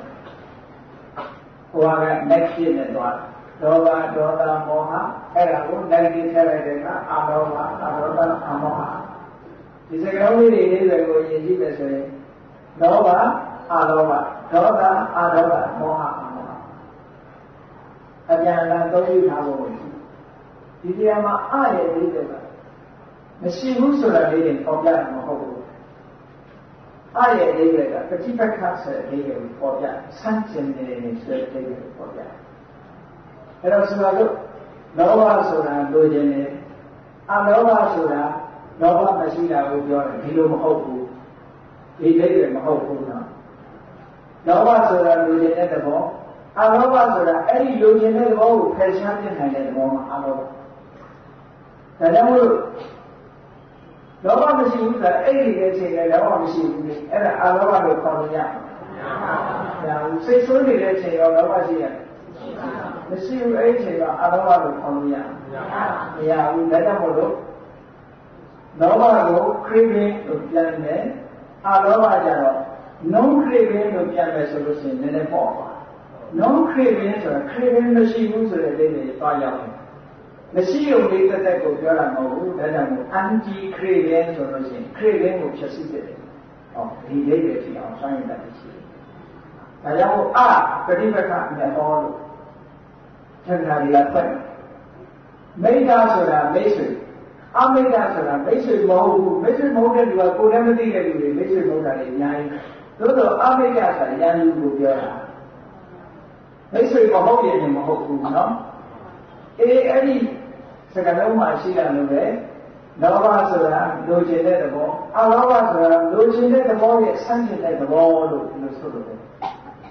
ဟိုက next ဖြစ်နေသွားလောဘဒေါသမောဟအဲ့ဒါကို negative ထည့်လိုက်တဲ့အခါအာလောဘအာရောဒအာမောဟဒီစကားလုံးလေးတွေကိုယဉ်ကြည့်မယ်ဆိုရင်လောဘအာလောဘဒေါသအာဒေါသမောဟအာမောဟအပြန်အလှန်သုံးယူထားဖို့ဒီတရားမှာအရဲ့လေးတွေကမရှိဘူးဆိုတာလေးတွေပေါ်ပြတာမဟုတ်ဘူးအရဲ့လေးတွေကပฏิပက္ခဆိုတဲ့လေးတွေကိုပေါ်ပြဆန့်ကျင်နေဆိုတဲ့လေးတွေကိုပေါ်ပြအဲ့တော့ဆိုတော့လောဘဆိုတာလိုချင်တယ်အလောဘဆိုတာလောဘမရှိတာကိုပြောတယ်ဒီလိုမဟုတ်ဘူးဒီလေးတွေမဟုတ်ဘူးနော်လောဘဆိုတာလိုချင်တဲ့သဘောအလောဘဆိုတာအဲ့ဒီလိုချင်တဲ့သဘောကိုဖယ်ရှားပြနိုင်တဲ့သဘောမှာအလောဘဒါကြောင့်မို့လောဘမရှိဘူးဆိုတာအဲ့ဒီရဲ့ချိန်လည်းလောဘမရှိဘူးလေအဲ့ဒါအလောဘလို့ခေါ်လို့ရမှာဒါစိတ်ဆိုးနေတဲ့ချိန်ရောလောဘရှိရမရှိဘူးအဲ့ဒီချိန်ကအလောဘလို့ခေါ်လို့ရမရဘူးဒါကြောင့်မို့လို့လောဘကို craving လို့ပြန်တယ်အလောဘကြတော့ non craving လို့ပြန်မယ်ဆိုလို့ရှိရင်နည်းနည်းပေါ့ပါ non craving ဆိုတာ craving မရှိဘူးဆိုတဲ့လေးတွေတွားရောက်တယ်မရှိုံလေးတက်တက်ကိုပြောတာမဟုတ်ဘူးဒါကြောင့်မို့ anti craving ဆိုလို့ရှိရင် craving ကိုဖြည့်ဆည်းတယ်ဒီလေးတွေဖြစ်အောင်ဆိုင်ရတတ်ရှိတယ်ဒါကြောင့်မို့ပฏิပက္ခမြတ်တော်လို့သက္ကာရီကဖတ်မိတ်တာဆိုတာမိတ်ဆွေအမိတ်တာဆိုတာမိတ်ဆွေမဟုတ်ဘူးမိတ်ဆွေမဟုတ်တဲ့လူကကိုယ်လည်းမသိတဲ့လူတွေမိတ်ဆွေမဟုတ်တာတွေအများကြီးသို့တော့အမိတ်တာဆိုတာရန်သူကိုပြောတာမိတ်ဆွေမဟုတ်ရင်မဟုတ်ဘူးနော်အဲ့ဒီစကားလုံးမှာရှိတယ်လို့ပဲလောဘဆိုတာလိုချင်တဲ့သဘောအလောဘဆိုတာလိုချင်တဲ့သဘောရဲ့ဆန့်ကျင်တဲ့သဘောလို့ဒီလိုဆိုလို့ပဲ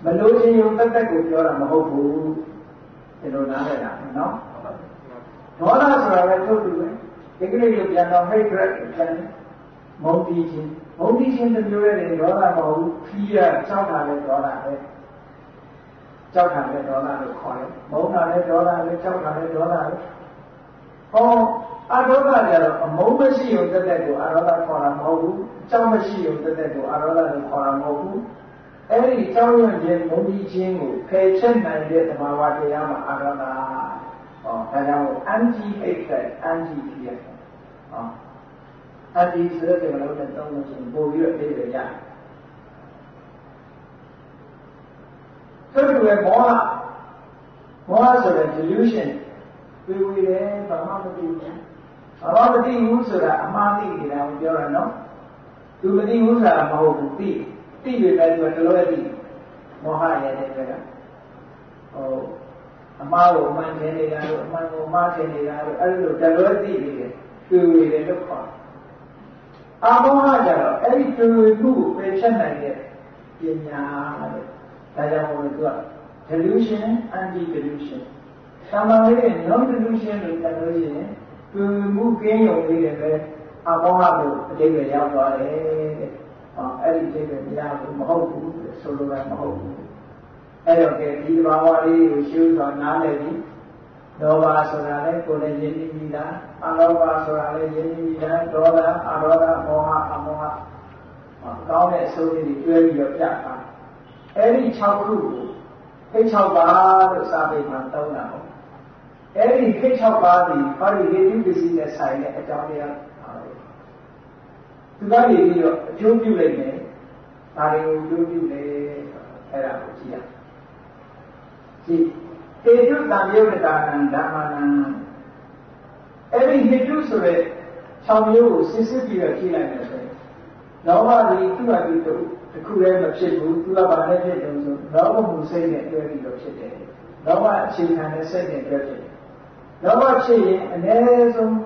မလို့ချင်းယုံတက်တက်ကိုပြောတာမဟုတ်ဘူးဒီလိုနားလည်တာနော်ဒေါသဆိုတာလည်းထုတ်တူပဲဒီကနေ့ကိုပြန်တော့ hatred ပြန်မုန်းတီးခြင်းတစ်မျိုးနဲ့ဒေါသမဟုတ်ဘူးfear ကြောက်တာလည်းဒေါသပဲကြောက်တာလည်းဒေါသလို့ခေါ်တယ်မုန်းတာလည်းဒေါသလည်းကြောက်တာလည်းဒေါသလည်းဟောအဒေါသကြတော့အမုန်းမရှိုံတက်တက်ကိုအဒေါသခေါ်တာမဟုတ်ဘူးကြောက်မရှိုံတက်တက်ကိုအဒေါသလို့ခေါ်တာမဟုတ်ဘူးအဲ့ဒီကြောက်ရွံ့ခြင်းမုန်းတီးခြင်းကိုဖယ်ချက်နိုင်တဲ့သဘာဝတရားမှာအဒေါသဟောဒါကြောင့် anti hatred anti fear ဟောanti ဆိုတဲ့ကလေးနဲ့တောင်းလို့ရှိရင်ပို့ပြီးတော့သိရကြဆိုတော့မောဟဆိုတဲ့ delusion တွေ့ဝေတယ်ဘာမှမသိဘူးဘာမှမသိဘူးဆိုတာအမှားသိနေတာကိုပြောတာနော်သူမသိဘူးဆိုတာမဟုတ်ဘူးသိပေမဲ့သူကတလွဲသိမောဟရဲ့တဲ့ကဟိုအမှားကိုအမှန်ထင်နေတာလို့အမှန်ကိုမှားထင်နေတာလို့အဲ့လိုတလွဲသိနေတယ်တွေ့ဝေတယ်လို့ခေါ်အမောဟကြတော့အဲ့ဒီတွေ့ဝေမှုကိုပယ်ဖြတ်နိုင်တဲ့ပညာတဲ့ဒါကြောင့်မို့လို့သူက delusion anti delusion သာမန်လေး non delusion လို့ပြောလို့ရှိရင်တွေ့မှုကင်းရုံလေးတွေပဲအမောဟလို့အတိတ်ပဲရောက်သွားတယ်တဲ့ဟောအဲ့ဒီအတိတ်ပဲမရဘူးမဟုတ်ဘူးဆိုလိုတာမဟုတ်ဘူးအဲ့တော့ကဲဒီဘာဝလေးကိုရှုတော့နားလည်ပြီးလောဘဆိုတာလည်းကိုယ်နဲ့ယဉ်ကျေးမိတာအလောဘဆိုတာလည်းယဉ်ကျေးမိတာဒေါသအဒေါသမောဟအမောဟကောင်းတဲ့အစိုးရတွေတွဲပြီးတော့ပြတာအဲ့ဒီ6ခုကိုခိတ်6ပါးလို့စာပေမှာသုံးတာပေါ့အဲ့ဒီခိတ်6ပါးဒီဟောဒီဟေတုပစ္စည်းနဲ့ဆိုင်တဲ့အကြောင်းတရားပါပဲသူကနေပြီးတော့အကျိုးပြုလိုက်မယ်ဒါတွေကိုအကျိုးပြုလေအဲ့ဒါကိုကြည့်ရကြည့်ဟေတုတံယုတ်တာနံဓမ္မနံအဲ့ဒီဟေတုဆိုတဲ့6မျိုးကိုစစ်စစ်ပြီးတော့ကြည့်လိုက်မယ်ဆိုရင်လောဘသည်သူ့အတူတူတစ်ခုလည်းမဖြစ်ဘူးသူကဘာနဲ့ဖြစ်တယ်ဆိုလောဘမှုစိတ်နဲ့တွဲပြီးတော့ဖြစ်တယ်လောဘအခြေခံတဲ့စိတ်နဲ့တွဲဖြစ်တယ်လောဘဖြစ်ရင်အ ਨੇ ဆုံး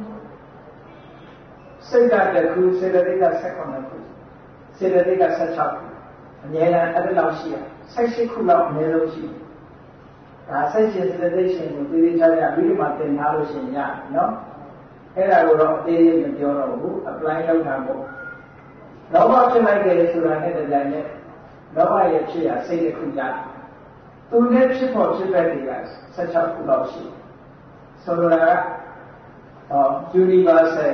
စိတ်ဓာတ်တစ်ခုစေတသိက်က18ခုစေတသိက်က16ခုအများအားအဲ့လောက်ရှိရ18ခုလောက်အနည်းဆုံးရှိဒါစိတ်ရှင်စေတသိက်ရှင်ကိုသိသိချာချာပြီးဒီမှာသင်ထားလို့ရှိရင်ရနော်အဲ့ဒါကိုတော့အသေးစိတ်မပြောတော့ဘူး apply လုပ်တာပေါ့လောဘဖြစ်လိုက်တယ်ဆိုတာနဲ့တည်းနဲ့လောဘရဲ့ဖြစ်ရစိတ်တစ်ခုကြသူနဲ့ဖြစ်ဖို့ဖြစ်တဲ့တွေက16ခုလောက်ရှိဆိုလိုတာကuniversal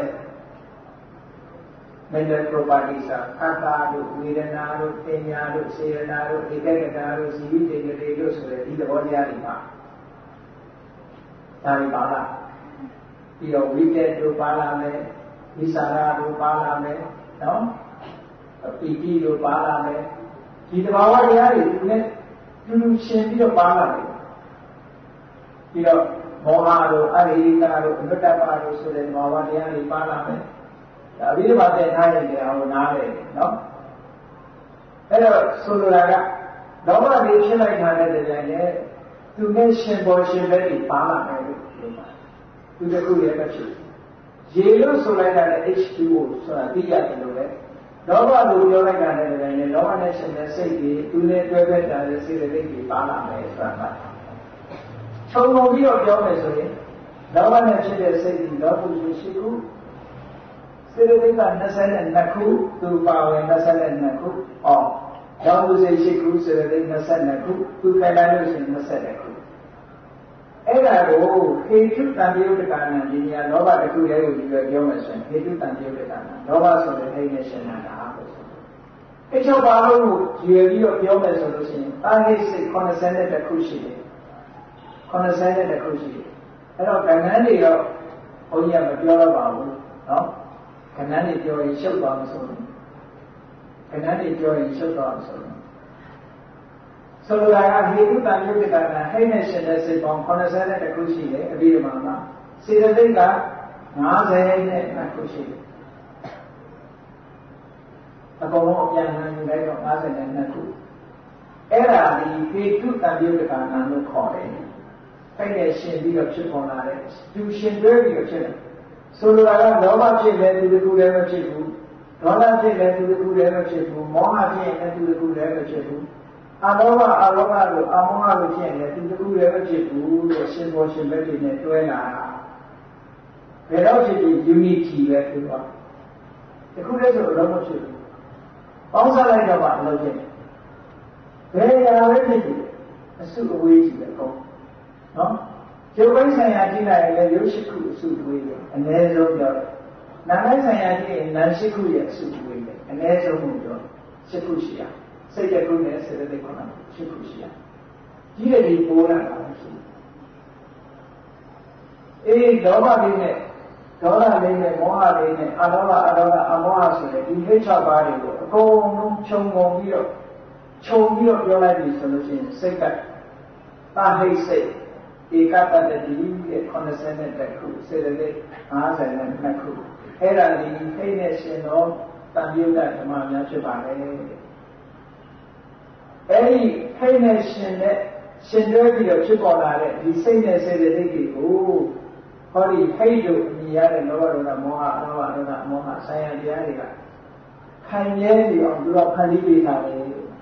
mental properties အာကာတို့ဝေဒနာတို့ပညာတို့စေရနာတို့ဧကဂတတို့ဇီဝိတေတေတို့ဆိုတဲ့ဒီသဘောတရားတွေမှာဒါတွေပါလားပြီးတော့ဝိတက်တို့ပါလာမယ်ဝိစာရတို့ပါလာမယ်နော်ပီတိတို့ပါလာမယ်ဒီသဘာဝတရားတွေသူနဲ့တူတူရှင်းပြီးတော့ပါလာတယ်ပြီးတော့မောဟတို့အရိတာတို့အနတ္တပါတို့ဆိုတဲ့သဘာဝတရားတွေပါလာမယ်ဒါအဘိဓမ္မာသင်ထားတဲ့နေရာကိုနားလည်နော်အဲ့တော့ဆိုလိုတာကလောဘတွေဖြစ်လိုက်တာတဲ့တရားနဲ့သူနဲ့ရှင်ပေါ်ရှင်ပဲတွေပါလာမယ်လို့ပြောတာသူတခုရဲ့ပဲဖြစ်ရေလို့ဆိုလိုက်တာနဲ့ H2O ဆိုတာသိရတယ်လို့လေလောဘလို့ပြောလိုက်တာနဲ့တရားနဲ့လောဘနဲ့ရှင်တဲ့စိတ်တွေသူနဲ့တွဲဖက်တာတဲ့စိတ်တွေပါလာမယ်ဆိုတာခြုံငုံပြီးတော့ပြောမယ်ဆိုရင်လောဘနဲ့ဖြစ်တဲ့စိတ်တွေလောဘကိုရှိခုစေတသိက်က22ခုသူပါဝင်22ခုဟောလောဘစိတ်ရှိခုစေတသိက်22ခုသူခိုင်လာလို့ရှိရင်22ခုအဲ့ဒါကိုဟေတုတံပြုတ်တက္ကနာဒီနေရာလောဘတစ်ခုတည်းကိုဒီလိုပြောမယ်ဆိုရင်ဟေတုတံပြုတ်တက္ကနာလောဘဆိုတဲ့အဲ့ဒီနဲ့ရှင်းတာလို့ဆိုအဲ့၆ပါးလုံးကိုရွယ်ပြီးတော့ပြောမယ်ဆိုလို့ရှိရင်တာဟိစိတ်82ခုရှိတယ်82ခုရှိတယ်အဲ့တော့ကဏ္ဍတွေတော့ဘုန်းကြီးကမပြောတော့ပါဘူးနော်ခဏလေးပြောရင်ရှုပ်သွားမှာဆိုလို့ခဏလေးပြောရင်ရှုပ်သွားမှာဆိုလို့ဆိုလိုတာကဟေတုတံယုတ်တကနာဟိနဲ့ရှင်တဲ့စိတ်ပေါင်း82ခုရှိတယ်အဘိဓမ္မာမှာစေတသိက်က52ခုရှိတယ်အကုန်လုံးအပြန်အလှန်ယူလိုက်တော့52ခုအဲ့ဒါဒီဟေတုတံယုတ်တကနာလို့ခေါ်တယ်ဟိနဲ့ရှင်ပြီးတော့ဖြစ်ပေါ်လာတဲ့သူရှင်တွဲပြီးတော့ဖြစ်တယ်ဆိုလိုတာကလောဘဖြစ်လဲသူတစ်ခုလည်းမဖြစ်ဘူးဒေါသဖြစ်လဲသူတစ်ခုလည်းမဖြစ်ဘူးမောဟဖြစ်ရင်လည်းသူတစ်ခုလည်းမဖြစ်ဘူးအလောဘအလောဘလို့အမောဟလို့ဖြစ်ရင်ဒီတစ်ခုလည်းမဖြစ်ဘူးလို့ရှင်ဘောရှင်ဘက်တွေနဲ့တွဲလာတာဘယ်တော့ဖြစ်ပြီး unity ပဲပြောတာတခုတည်းဆိုအလုံးမဖြစ်ဘူးပေါင်းစားလိုက်တော့မှအလုံးဖြစ်ဘယ်ရာပဲဖြစ်ဖြစ်အစုအဝေးကြီးပဲကောနော်ရုပ်ပိုင်းဆိုင်ရာကြည့်လိုက်ရင်လည်းရုပ်ရှိခုအစုအဝေးပဲအနည်းဆုံးပြောတယ်နာမ်ပိုင်းဆိုင်ရာကြည့်ရင်နာမ်ရှိခုရဲ့အစုအဝေးပဲအနည်းဆုံးကိုပြောရှိခုရှိရစိတ်တခုနဲ့စေတသိက်ခုနဲ့ရှိခုရှိရကြီးတဲ့ဒီပိုးလာတာရှိလောဘလေးနဲ့ဒေါသလေးနဲ့မောဟလေးနဲ့အလောဘအမောဟဆိုတဲ့ဒီဟိတ်၆ပါးတွေကိုအကုန်လုံးခြုံငုံပြီးတော့ပြောလိုက်ပြီဆိုလို့ရှိရင်စိတ်ကတာဟိတ်စိတ်ဧကတတ္တိရဲ့82ခုစေတသိက်52ခုအဲ့ဒါဒီဟိတ်နဲ့ရှင်တော့တန်ပြုတ်တဲ့ဓမ္မများဖြစ်ပါလေအဲ့ဒီဟိတ်နဲ့ရှင်တဲ့ရှင်တွဲပြီးတော့ဖြစ်ပေါ်လာတဲ့ဒီစိတ်နဲ့စေတသိက်တွေကိုဟောဒီဟိတ်တို့အမြင်ရတဲ့လောဘဒေါသမောဟအလောဘဒေါသမောဟဆိုင်ရာတရားတွေကခံရဲပြီးအောင်သူတို့ဖန်တီးပေးတာလေ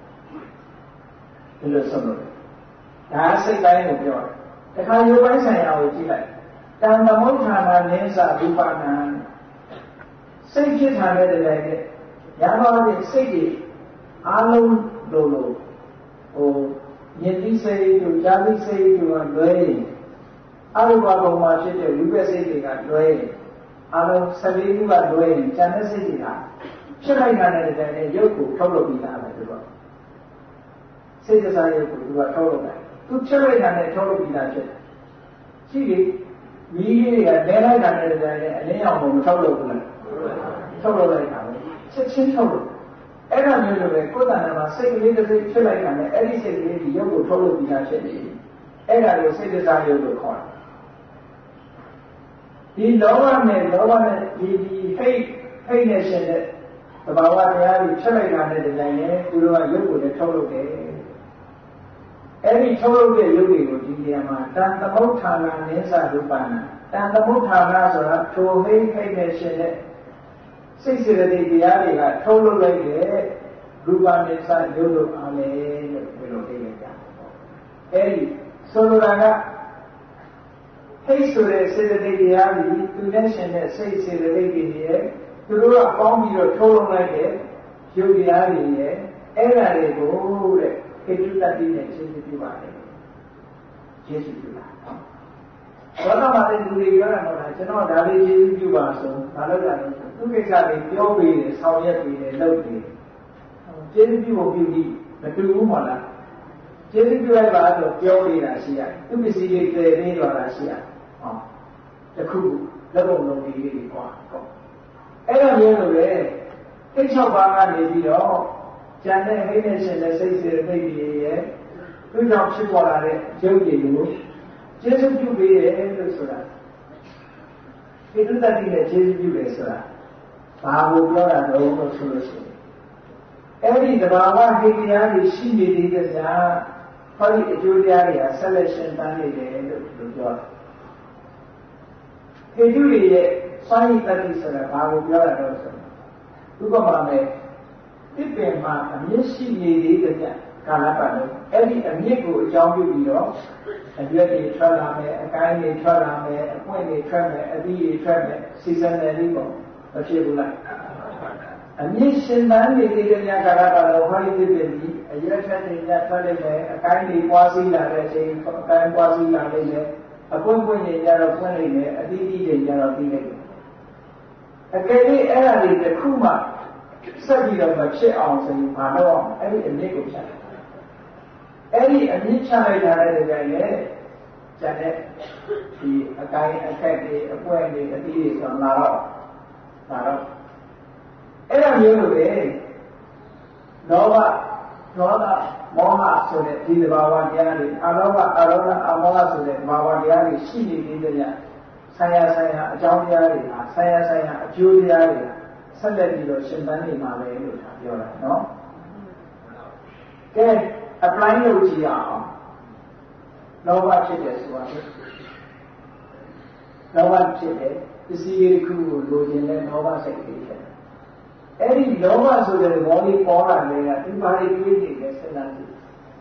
ဒီလိုဆိုလို့ဒါစိတ်တိုင်းကိုပြောတယ်တခါရုပ်ပိုင်းဆိုင်ရာကိုကြည့်လိုက်တန်သမုဋ္ဌာနာနိစ္စရူပနာစိတ်ဖြစ်ထားတဲ့တည်းနဲ့ရပါတဲ့စိတ်တွေအားလုံးလိုမြင်သိစိတ်တို့ကြားသိစိတ်တို့ကလွဲရင်အရူပဘုံမှာဖြစ်တဲ့ဝိပဿစိတ်တွေကလွဲရင်အလုံး14ခုကလွဲရင်ဉာဏ်နဲ့စိတ်တွေကဖြစ်လိုက်တာနဲ့တည်းနဲ့ရုပ်ကိုထုတ်လုပ်ပြီးသားပဲသူကစိတ်ကစားရုပ်ကိုသူကထုတ်လုပ်တယ်သူဖြစ်လိုက်တာနဲ့ထုတ်လုပ်ပြီးသားဖြစ်တယ်ရှိပြီမီးလေးတွေကလဲလိုက်တာနဲ့တည်းနဲ့အလင်းရောင်ကိုမထုတ်လုပ်ဘူးလားထုတ်လုပ်လိုက်တာပဲချက်ချင်းထုတ်လုပ်အဲ့ဒါမျိုးလိုပဲကိုယ်တဏ္ဍာမှာစိတ်ကလေးတစ်စိတ်ဖြစ်လိုက်တာနဲ့အဲ့ဒီစိတ်ကလေးဒီရုပ်ကိုထုတ်လုပ်ပြီးသားဖြစ်နေအဲ့ဒါကိုစိတ်ကစားရုပ်လို့ခေါ်တယ်ဒီလောဘနဲ့ဒီဟိတ်နဲ့ရှင်တဲ့သဘာဝတရားတွေဖြစ်လိုက်တာနဲ့တည်းနဲ့သူတို့ကရုပ်ကိုလည်းထုတ်လုပ်တယ်အဲ့ဒီထုတ်လုပ်တဲ့ရုပ်တွေကိုဒီနေရာမှာတန်သမုဋ္ဌာနာနိစ္စရူပနာတန်သမုဋ္ဌာနာဆိုတာထိုဟိတ်နဲ့ရှင်တဲ့စိတ်စေတသိက်တရားတွေကထုတ်လုပ်လိုက်တဲ့ရူပနိစ္စရုပ်လို့အားလေလို့ဒီလိုသိရကြအဲ့ဒီဆိုလိုတာကဟိတ်ဆိုတဲ့စေတသိက်တရားကြီးသူနဲ့ရှင်တဲ့စိတ်စေတသိက်တွေရဲ့သူတို့ကပေါင်းပြီးတော့ထုတ်လုပ်လိုက်တဲ့ရုပ်တရားတွေရဲ့အဲ့ဒါတွေကိုတဲ့ဟိတုတ္တိနဲ့ရှင်းပြပြပါတယ်ယေရှုပြုတာနော်ဘာသာမှာတဲ့လူတွေပြောတာမဟုတ်လားကျွန်တော်ဒါလေးယေရှုပြုပါဆိုမလုပ်ရဘူးသူကိစ္စတွေပြောပေးတယ်ဆောင်ရွက်ပေးတယ်လုပ်တယ်ယေရှုပြုဖို့ပြုပြီးမတူဘူးမဟုတ်လားယေရှုပြုလိုက်ပါဆိုပြောနေတာရှိရတယ်သူပစ္စည်းတွေတည်ပေးသွားတာရှိရတယ်ဟောတခုလက်ပုံလုံးလေးတွေကွာအဲ့ဒါမျိုးလိုပဲသိ6ပါးကနေပြီးတော့ဉာဏ်နဲ့ဟိနဲ့ရှင်တဲ့စိတ်စေတသိက်တွေရဲ့သူ့ကြောင့်ဖြစ်ပေါ်လာတဲ့ရုပ်တွေကိုကျေစုပြုပေးတယ်လို့ဆိုတာဟိတုတ္တိနဲ့ကျေစုပြုတယ်ဆိုတာဘာကိုပြောတာလဲလို့ဆိုလို့ရှိရင်အဲ့ဒီတဘာဝဟိတရားတွေရှိနေသေးတဲ့ကြာဟောဒီအကျိုးတရားတွေကဆက်လက်ရှင်သန်နေတယ်လို့ပြောတယ်ဟိတုတွေရဲ့စွမ်းရည်တတိဆိုတာဘာကိုပြောတာလဲဆိုဥပမာနဲ့တစ်ပင်မှာအမြင့်ရှိနေသေးတဲ့ကာလပတ်လုံးအဲ့ဒီအမြင့်ကိုအကြောင်းပြုပြီးတော့အရွက်တွေထွက်လာမယ်အကိုင်းတွေထွက်လာမယ်အပွင့်တွေထွက်မယ်အသီးတွေထွက်မယ်စီဇန်နယ်လေးပေါ့မဖြစ်ဘူးလားအမြင့်ရှင်သန်နေသေးတဲ့ကာလပတ်လုံးဟောဒီတစ်ပင်ကြီးအရွက်ထွက်နေကြထွက်လိုက်တယ်အကိုင်းတွေပွားစီးလာတဲ့အချိန်အကိုင်းပွားစီးလာလိုက်တယ်အပွင့်ပွင့်တွေကြတော့ပွင့်လိုက်တယ်အသီးတွေကြတော့ပြီးလိုက်တယ်အကယ်၍အဲ့ဒါတွေတစ်ခုမှဆက်ပြီးတော့မဖြစ်အောင်ဆိုရင်ဘာလို့အောင်အဲ့ဒီအမြင့်ကိုဖြတ်အဲ့ဒီအမြင့်ချလိုက်တာတဲ့ကြိုင်လေကျန်တဲ့ဒီအကိုင်းအခက်တွေအပွဲတွေအသီးတွေဆိုလာတော့အဲ့ဒါမျိုးလိုပဲလောဘဒေါသမောဟဆိုတဲ့ဒီသဘာဝတရားတွေအလောဘအမောဟဆိုတဲ့သဘာဝတရားတွေရှိနေသေးတဲ့ဆိုင်ရာအကြောင်းတရားတွေဟာဆိုင်ရာအကျိုးတရားတွေဆက်လက်ပြီးတော့ရှင်သန်နေမှာပဲလို့ပြောတာနော်ကဲ apply လုပ်ကြည့်အောင်လောဘဖြစ်တယ်ဆိုတာလောဘဖြစ်တယ်ပစ္စည်းတစ်ခုကိုလိုချင်တဲ့လောဘစိတ်တွေဖြစ်တယ်အဲ့ဒီလောဘဆိုတဲ့ဘောလေးပေါ်လာလေကဒီပါရီတွေးနေတယ်စဉ်းစားကြည့်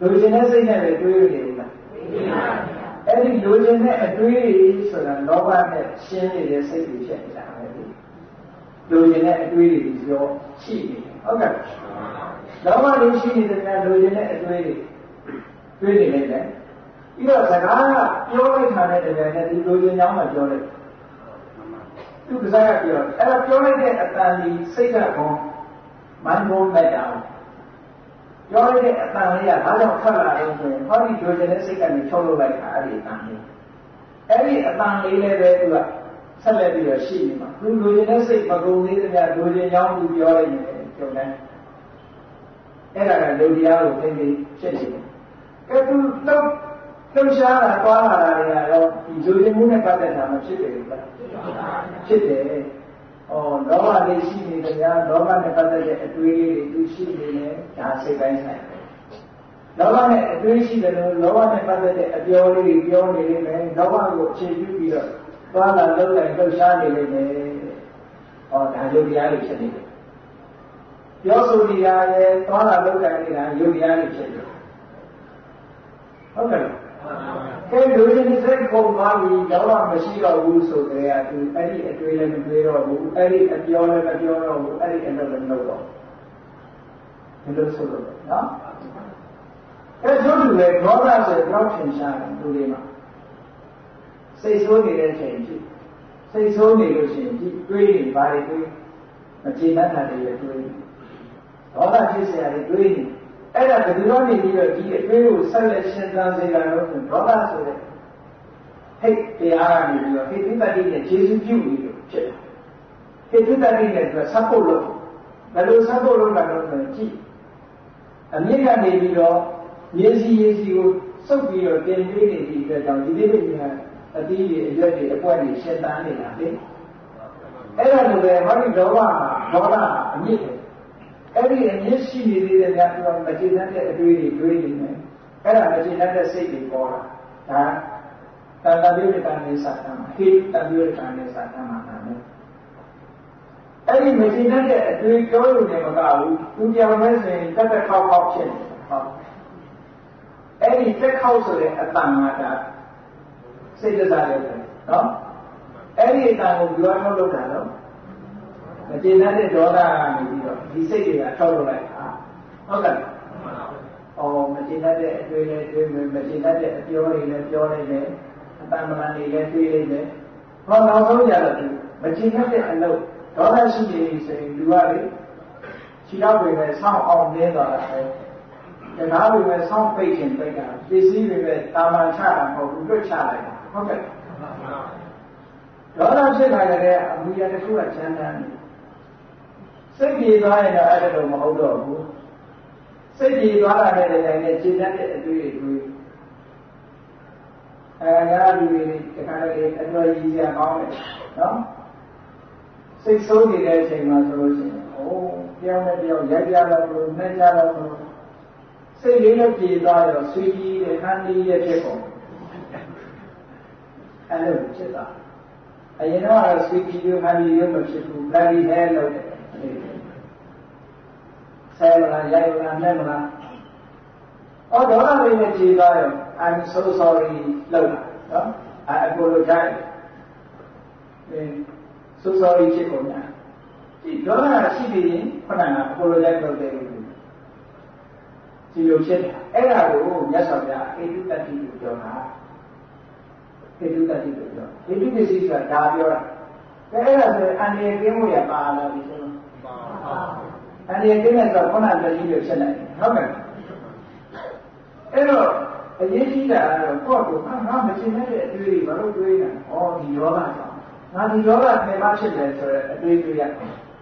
လူကျင်တဲ့စိတ်နဲ့ပဲတွေးနေဘူးလားအဲ့ဒီလူကျင်တဲ့အတွေးဆိုတာလောဘနဲ့ရှင်းနေတဲ့စိတ်တွေဖြစ်နေတာပဲလေလူကျင်တဲ့အတွေးတွေပြောရှိနေတယ်ဟုတ်ကဲ့လောဘတွေရှိနေတဲ့များလူကျင်တဲ့အတွေးတွေတွေးနေတယ်ပြီးတော့စကားကပြောလိုက်တာနဲ့တကယ်နဲ့ဒီလူကျင်ကြောင်းမှပြောလိုက်သူကစားကပြောအဲ့ဒါပြောလိုက်တဲ့အတန်ကြီးစိတ်ကကောမန်ကုန်မဲ့တာပြောလိုက်တဲ့အတန်လေးကဘာကြောင့်ထွက်လာလဲဆိုရင်ဟောဒီလူကျင်တဲ့စိတ်ကနေချုပ်လုပ်လိုက်တာအဲ့ဒီအတန်လေးအဲ့ဒီအတန်လေးလည်းပဲသူကဆက်လက်ပြီးတော့ရှိနေမှာသူလူကျင်တဲ့စိတ်မကုန်သေးတဲ့များလူကျင်ကြောင်းသူပြောလိုက်နေတယ်ကျုံတယ်အဲ့ဒါကလူတရားကိုသိသိဖြစ်နေတယ်ကဲသူလှုပ်ရှားတာတွားလာတာတွေကတော့ဒီလူကျင်မှုနဲ့ပတ်သက်တာမဖြစ်တယ်ဘူးလားဖြစ်တယ်ဩလောဘလေးရှိနေတယ်များလောဘနဲ့ပတ်သက်တဲ့အတွေးလေးတွေသူရှိနေတယ်ဒါစိတ်ပိုင်းဆိုင်လောဘနဲ့အတွေးရှိတယ်လို့လောဘနဲ့ပတ်သက်တဲ့အပြောလေးတွေပြောနေနေမယ်လောဘကိုအခြေပြုပြီးတော့သွားလာလှုပ်လိုက်လှုပ်ရှားနေနေတယ်ဩဒါယုတ်တရားတွေဖြစ်နေတယ်ပြောဆိုနေတာရဲ့သွားလာလှုပ်လိုက်နေတာယုတ်တရားတွေဖြစ်တယ်ဟုတ်ကဲ့ကဲလူရင်းစိတ်ကိုပါပြီးလောဘမရှိတော့ဘူးဆိုကြရသူအဲ့ဒီအတွေ့လည်းမတွေ့တော့ဘူးအဲ့ဒီအပြောလည်းမပြောတော့ဘူးအဲ့ဒီအလုပ်လည်းမလုပ်တော့ဒီလိုဆိုလို့နော်အဲ့ကျိုးတူလေဒေါသဆိုတော့ထင်ရှားတယ်လူတွေမှာစိတ်ဆိုးနေတဲ့အချိန်ကြီးစိတ်ဆိုးနေလို့ရှိရင်ဒီတွေးနေပါလေတွေးမကျေနပ်တာတွေတွေးဒေါသဖြစ်เสียရတယ်တွေးနေအဲ့ဒါဘယ်လိုနေပြီးတော့ဒီအတွေးကိုဆက်လက်ရှင်းသန်စေတာလို့ဆိုဒေါသဆိုတဲ့ဟိတ်တရားကနေပြီးတော့ဟိတ်တတိနဲ့ခြေစုပြုပြီးလို့ဖြစ်တယ်ဟိတ်တတိနဲ့သူကဆက်ဖို့လို့ဘယ်လိုဆက်ဖို့လို့လဲတော့ဆိုရင်ကြည့်အမြင့်ကနေပြီးတော့ရေစီကိုစုပ်ပြီးတော့တင်ပေးနေပြီးအတွက်ကြောင့်ဒီလေးတွေကအသီးတွေအရွက်တွေအပွက်တွေရှင်းတန်းနေတာလေအဲ့ဒါလိုပဲဟောဒီလောဘမှာဒေါသအမြင့်တယ်အဲ့ဒီအမြင့်ရှိနေသေးတယ်များသူကမကျေနပ်တဲ့အတွေးတွေတွေးနေတယ်အဲ့ဒါမကျေနပ်တဲ့စိတ်တွေပေါ်လာဒါတန်တပိဋကနေစတာမှာဟိတန်ပိဋကနေစတာမှာလည်းအဲ့ဒီမကျေနပ်တဲ့အတွေးပြောလို့လည်းမကဘူးသူပြောင်းမဲဆိုရင်တက်တက်ခေါက်ခေါက်ဖြစ်နေတယ်ဟုတ်အဲ့ဒီတက်ခေါက်ဆိုတဲ့အတန်ကဒါစိတ်ကြစားတယ်နော်အဲ့ဒီအတန်ကိုပြောထုတ်လုပ်တာတော့မကျေနပ်တဲ့ဒေါသကနေပြီးတော့ဒီစိတ်တွေကထုတ်လုပ်လိုက်တာဟုတ်ကဲ့မကျေနပ်တဲ့အတွေ့နဲ့တွေ့မယ်မကျေနပ်တဲ့အပြောတွေလည်းပြောလိုက်တယ်အတန်မလန်တွေလည်းတွေ့လိုက်တယ်ဟောနောက်ဆုံးကြတော့မကျေနပ်တဲ့အလုပ်ဒေါသရှိနေဆိုရင်လူကလေခြေထောက်တွေပဲဆောင်းအောင်နင်းသွားတာပဲတကားတွေပဲဆောင်းပိတ်ခြင်းပိတ်တာပစ္စည်းတွေပဲတာမန်ချတာမဟုတ်ဘူးတွက်ချလိုက်တာဟုတ်ကဲ့ဒေါသဖြစ်လာတဲ့အမူအရာတစ်ခုကချမ်းသာနေစိတ်ပြေသွားရင်တော့အဲ့ဒါတော့မဟုတ်တော့ဘူးစိတ်ပြေသွားတာနဲ့လည်းနဲ့ခြေတတ်တဲ့အတွေ့အကြုံငါလူတွေတခါလေအတော်ကြီးစရာကောင်းတယ်နော်စိတ်ဆိုးနေတဲ့အချိန်မှာဆိုလို့ရှိရင်ပြောင်းနဲ့ပြောင်းရိုက်ကြတော့လို့နှဲကြတော့လို့စိတ်လေးနဲ့ပြေသွားတော့ဆွေးကြီးတဲ့ခန်းလေးရဲ့ဖြစ်ကုန်အဲ့လိုဖြစ်တာအရင်တော့ဆွေးကြီးခန်းလေးရုပ်မဖြစ်ဘူးဘယ်လိုလဲလို့ဆဲမလားရိုက်မလားနှဲမလားဒေါသလေးနဲ့ပြေသွားရော I'm so sorry လို့နော်I apologize so sorry ဖြစ်ကုန်တာဒီဒေါသရှိနေရင်ခုနက apologize လုပ်တယ်လို့ဒီလိုဖြစ်တာအဲ့ဒါကိုမြတ်စွာဘုရားဟိတုတ္တိကိုပြောတာဟိတုတ္တိကိုပြောဟိတုပစ္စည်းဆိုတာဒါပြောတာအဲ့ဒါဆိုအန္တရာယ်ကင်းမှုရပါလာပြီဆိုတော့အန္တရာယ်ကင်းတဲ့ဆိုခုနကလက်ရှိလိုဖြစ်နိုင်တယ်ဟုတ်ကဲ့အဲ့တော့အရေးကြီးတာကတော့ကိုယ့်ကိုငါမရှင်းတဲ့အတွေ့အကြုံဘာလို့တွေးနေတာဒီယောဂကြောင့်ငါဒီယောဂပြင်မဖြစ်တယ်ဆိုတော့အတွေ့အကြုံရ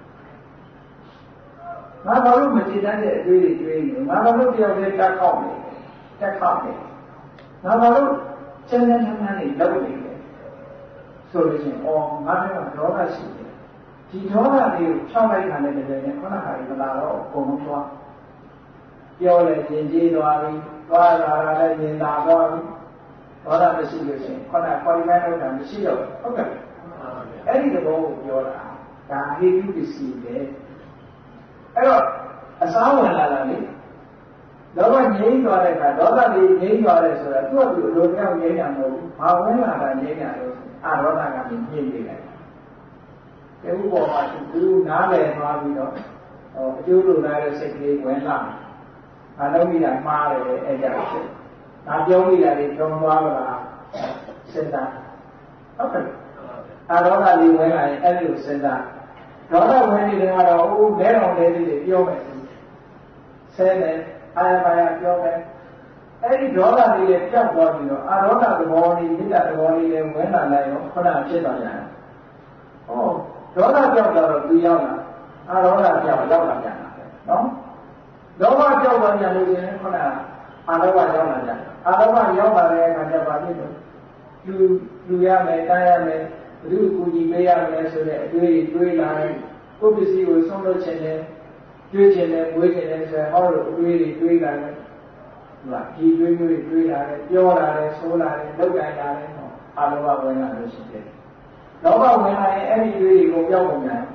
ငါဘာလို့မကြည်တတ်တဲ့အတွေ့အကြုံတွေငါဘာလို့တယောက်တည်းတက်ခေါက်နေငါဘာလို့ကျန်တဲ့ဌာနတွေလောက်နေလဲဆိုလို့ရှိရင်ငါတို့ကဒေါသရှိတယ်ဒီဒေါသတွေကိုဖြောင်းလိုက်တာနဲ့တကယ်နဲ့ခုနကမလာတော့အကုန်လုံးသွားပြောလဲရင်ကျေးသွားပြီသွားလာတာလည်းရင်သာသွားပြီဒေါသမရှိလို့ရှိရင်ခုနပေါ်ဒီမိုင်းလောက်တာမရှိတော့ဟုတ်ကဲ့အဲ့ဒီသဘောကိုပြောတာဒါဟိတုပစ္စည်းပဲအဲ့တော့အစားဝင်လာတာလေလောဘငြိမ်းသွားတဲ့အခါဒေါသလေးငြိမ်းသွားတယ်ဆိုတာသူ့အတူအလိုပြောင်းငြိမ်းတာမဟုတ်ဘူး။ဘာဝင်လာတာငြိမ်းတာလို့အာဒေါသကမြင်နေတယ်။ဒီဥပမာသူနားလည်သွားပြီးတော့အကျိုးလိုလားတဲ့စိတ်ကလေးဝင်လာ။ဘာလို့မိတာမှားတယ်အဲ့ကြဖြစ်။ဒါပြောမိတာလေးပြောသွားတာစဉ်းစားဟုတ်ကဲ့အာဒေါသလေးဝင်လာရင်အဲ့လိုစဉ်းစားဒေါသဝင်နေတယ်ကတော့ဦးလဲတော်လေးတွေပြောမယ်ဆဲတယ်အာရပါရပြောမယ်အဲ့ဒီဒေါသလေးတွေပြောက်သွားပြီးတော့အာဒေါသသဘောလေးမိတ္တသဘောလေးတွေဝင်လာလိုက်ရောခုနဖြစ်သွားကြတယ်။ဟောဒေါသပြောက်တော့သူရောက်လာအာဒေါသပြောက်ရောက်လာကြတာနော်။ဒေါသပြောက်သွားကြလို့ရှင်ခုနအာလောဘရောက်လာကြတယ်။အာလောဘရောက်လာတဲ့အခါကျဘာဖြစ်လို့လူရမယ်တားရမယ်ဘုသူကူညီပေးရမယ်ဆိုတဲ့အတွေ့အတွေးလာတယ်ကိုယ်ပစ္စည်းကိုဆုံးလို့ခြင်းနဲ့တွေးခြင်းနဲ့မွေးခြင်းနဲ့ဆိုဟောလို့အတွေ့တွေးလာတယ်ဒီတွေးမျိုးတွေးလာတယ်ပြောလာတယ်ဆိုလာတယ်လောက်တိုင်းလာတယ်ဟောအာလောဘဝင်လာလို့ရှိတယ်လောဘဝင်လာရင်အဲ့ဒီတွေးတွေကိုပြောင်းပုံများ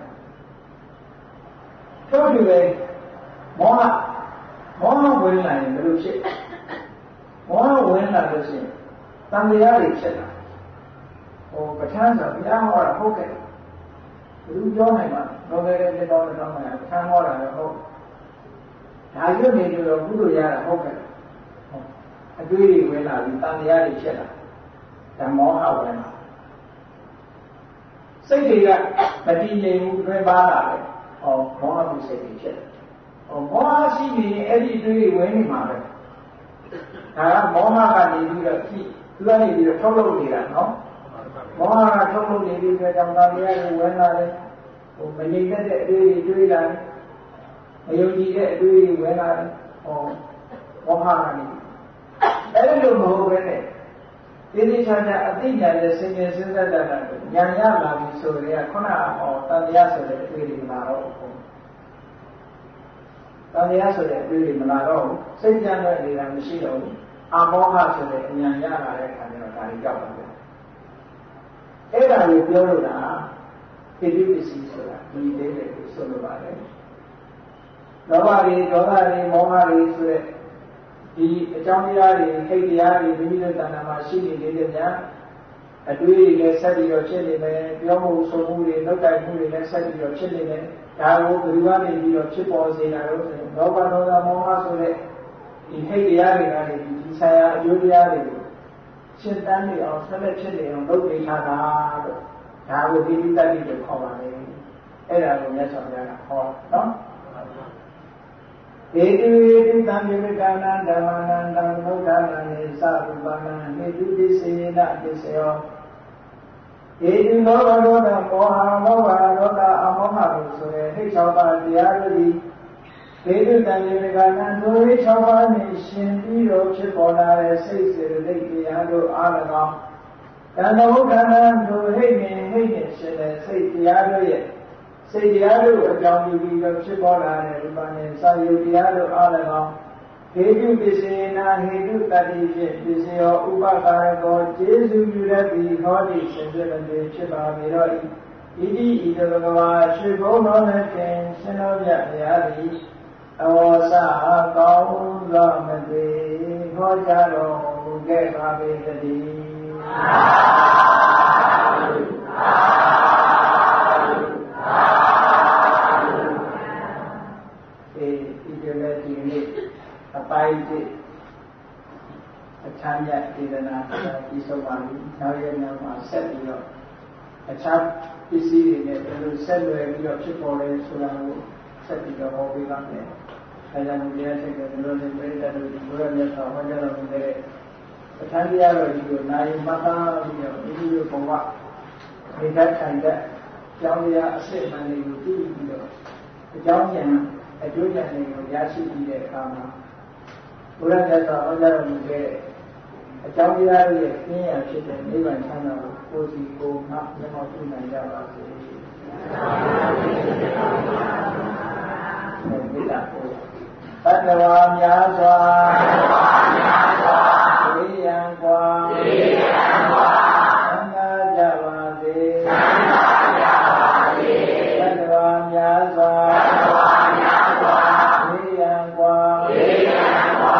ထို့တူပဲမောဟဝင်လာရင်ဘယ်လိုဖြစ်မောဟဝင်လာလို့ရှိရင်တန်တရားတွေဖြစ်လာပဋ္ဌာန်းဆိုဘုရားဟောတာဟုတ်ကဲ့ဘယ်သူပြောနိုင်မှာလောကရဲ့မြေတော်တော်မှာပဋ္ဌာန်းဟောတာလည်းဟုတ်ဒါရွတ်နေကြတော့ကုသိုလ်ရတာဟုတ်ကဲ့အတွေးတွေဝင်လာပြီးတန်တရားတွေဖြစ်လာဓမ္မောဟဝင်လာစိတ်တွေကမတည်ငြိမ်ဘူးတွင်ပါလာတယ်မောဟမှုစိတ်တွေဖြစ်တယ်မောဟရှိနေရင်အဲ့ဒီအတွေးတွေဝင်နေမှာပဲဒါကမောဟကနေပြီးတော့သူကနေပြီးတော့ထုတ်လုပ်နေတာနော်မောဟကထုတ်လုပ်နေပြီးတော့ကြောင့်တန်တရားတွေဝင်လာတယ်မငြိမ်တဲ့အတွေးတွေတွေးလာတယ်မယုံကြည်တဲ့အတွေးတွေဝင်လာတယ်မောဟကနေအဲ့လိုမဟုတ်ပဲနဲ့ဒီနေ့ချာချာအသိဉာဏ်နဲ့စဉ်းကျင်စဉ်းစားတတ်တာဉာဏ်ရလာပြီဆိုရင်ခုနတန်တရားဆိုတဲ့အတွေးတွေလာတော့တန်တရားဆိုတဲ့အတွေးတွေမလာတော့စိတ်ကြမ်းတဲ့နေတာမရှိတော့ဘူးအမောဟဆိုတဲ့ဉာဏ်ရလာတဲ့အခါကျတော့ဒါတွေကြောက်ပါတယ်အဲ့ဒါကိုပြောလို့တာပိဋိပစ္စည်းဆိုတာဒီလေးတွေကိုဆိုလိုပါတယ်လောဘတွေဒေါသတွေမောဟတွေဆိုတဲ့ဒီအကြောင်းတရားတွေခိတ်တရားတွေမိမိတို့တဏ္ဍာမှာရှိနေနေတဲ့များအတွေးတွေလည်းဆက်ပြီးတော့ဖြစ်နေမယ်ပြောမှုဆိုမှုတွေလောက်တိုင်မှုတွေလည်းဆက်ပြီးတော့ဖြစ်နေတယ်ဒါကိုဘယ်သူကနေပြီးတော့ဖြစ်ပေါ်စေတာလို့ဆိုရင်လောဘဒေါသမောဟဆိုတဲ့ဒီခိတ်တရားတွေကနေဒီဆရာအကျိုးတရားတွေကိုရှင်းတန်းနေအောင်ဆက်လက်ဖြစ်နေအောင်လုပ်ပေးထားတာလို့ဒါကိုဒီတိတ္တိလို့ခေါ်ပါလေအဲ့ဒါကိုမြတ်စွာဘုရားကဟောနော်ဧတုသံယဝိကနာဓမ္မနာတံဘုဒ္ဓနာနေသရူပနာဟိတုပစ္စေနပစ္စယောဧတုလောဘဒေါသမောဟလောဘဒေါသအမောဟတို့ဆိုတဲ့ဟိတ်၆ပါးတရားတွေဧတုသံယဝိကနာတို့ဟိတ်၆ပါးနဲ့ရှင်ပြီးတော့ဖြစ်ပေါ်လာတဲ့စိတ်စေတသိက်တရားတို့အား၎င်းတဏ္ဍဝုဒ္ဓနာတို့ဟိတ်နဲ့ရှင်တဲ့စိတ်တရားတို့ရဲ့စိတ်တရားတို့အကြောင်းပြုပြီးတော့ဖြစ်ပေါ်လာတဲ့ဥပါနဲ့စာယုတရားတို့အား၎င်းဟေတုပစ္စေနာဟေတုတတိဖြင့်ပစ္စယောဥပကာရကောကျေစုပြုရသည်ဟောတိရှင်ပြတဲ့ဖြစ်ပါပေတော့ဤတိဤတဘဂဝါရွှေဘုံတော်နဲ့ခင်ရှင်တော်မြတ်ဘုရားသည်အဝါစာကောင်းသောမသိဟောကြားတော်မူခဲ့ပါပေတည်းဒီနေ့အပိုင်းတစ်အချမ်းမြတ်ဒေသနာဒီဆုံးပါပြီနောက်ရက်နောက်မှာဆက်ပြီးတော့အခြားပစ္စည်းတွေနဲ့ဘယ်လိုဆက်လွယ်ပြီးတော့ဖြစ်ပေါ်လဲဆိုတာကိုဆက်ပြီးတော့ဟောပေးပါမယ်။ဒါကြောင့်ဒီရက်ဆက်ကဒီလိုနဲ့ပြည်တဲ့လူတွေဘုရားမြတ်စွာဘုရားတော်မူတဲ့အထမ်းတရားတော်ကြီးကိုနိုင်မှတ်သားပြီးတော့ဒီလိုဘဝဒီကထိုင်တဲ့ကြောင်းရအစစ်မှန်တွေကိုသိပြီးတော့အကြောင်းဉာဏ်အကျိုးဉာဏ်တွေကိုရရှိပြီးတဲ့အခါမှာဘုရားမြတ်စွာဘုရားတော်မူတဲ့အကြောင်းတရားတွေရဲ့ကျင့်ရဖြစ်တဲ့နိဗ္ဗာန်ချမ်းသာကိုကိုယ်စီကိုယ်မှမျက်မှောက်ပြုနိုင်ကြပါစေ။မေတ္တာပို့တတ္တဝါများစွာဝိယံကွာသံဃာကြပါစေတတ္တဝါများစွာဝိယံကွာ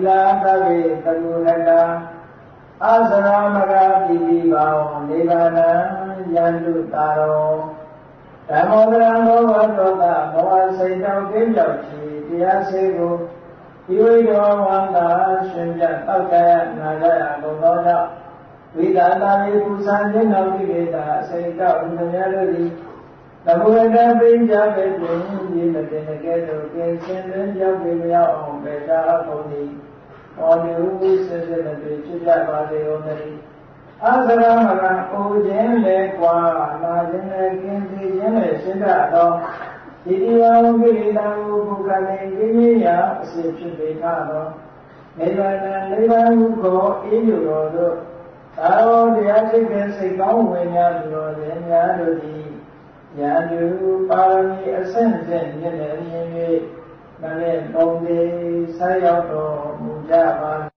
လာသဗ္ဗေတကုလတာအာသရမဂပိပိဘာဝနိဗ္ဗာနံယန္တုတာရောဓမ္မောတရံဘောဝတောတဘောဝစိတ်တော်ကိကြောင့်ချီတရားစေကိုဒီဝိတောဝန္တာရှင်ပြတောက်ကြရနာကြရကုန်သောကြောင့်ဝိဒါတာယေပူဇာခြင်းတော်ကိလေသာစိတ်တော်ဥဒ္ဒမြတ်တို့သည်သဘုရတပိကြပဲတွင်ဒီမတင်ကဲ့သို့ကင်းရှင်တွင်ရောက်ပြီးမြောက်အောင်ပဲသာအကုန်သည်ဟောဒီဥစစ်စစ်မတွေ့ဖြစ်ကြပါစေဦးမည်အာသရမကအိုခြင်းလေကွာနာခြင်းလေကင်းစီခြင်းလေရှင်းတတ်သောဒီတရားဝိရိတာကိုဘုရားလည်းပြင်းရအစီဖြစ်ပေထသောနိဗ္ဗာန်နိဗ္ဗာန်ကိုအေးอยู่တော်တို့သာရောတရားစိတ်ကစိတ်ကောင်းဝင်များသူတော်စင်များတို့သည်ဉာဏ်ယူပါရမီအဆင့်ဆင့်မြင့်နေ၍မနဲ့သုံးသေးဆက်ရောက်တော်မူကြပါ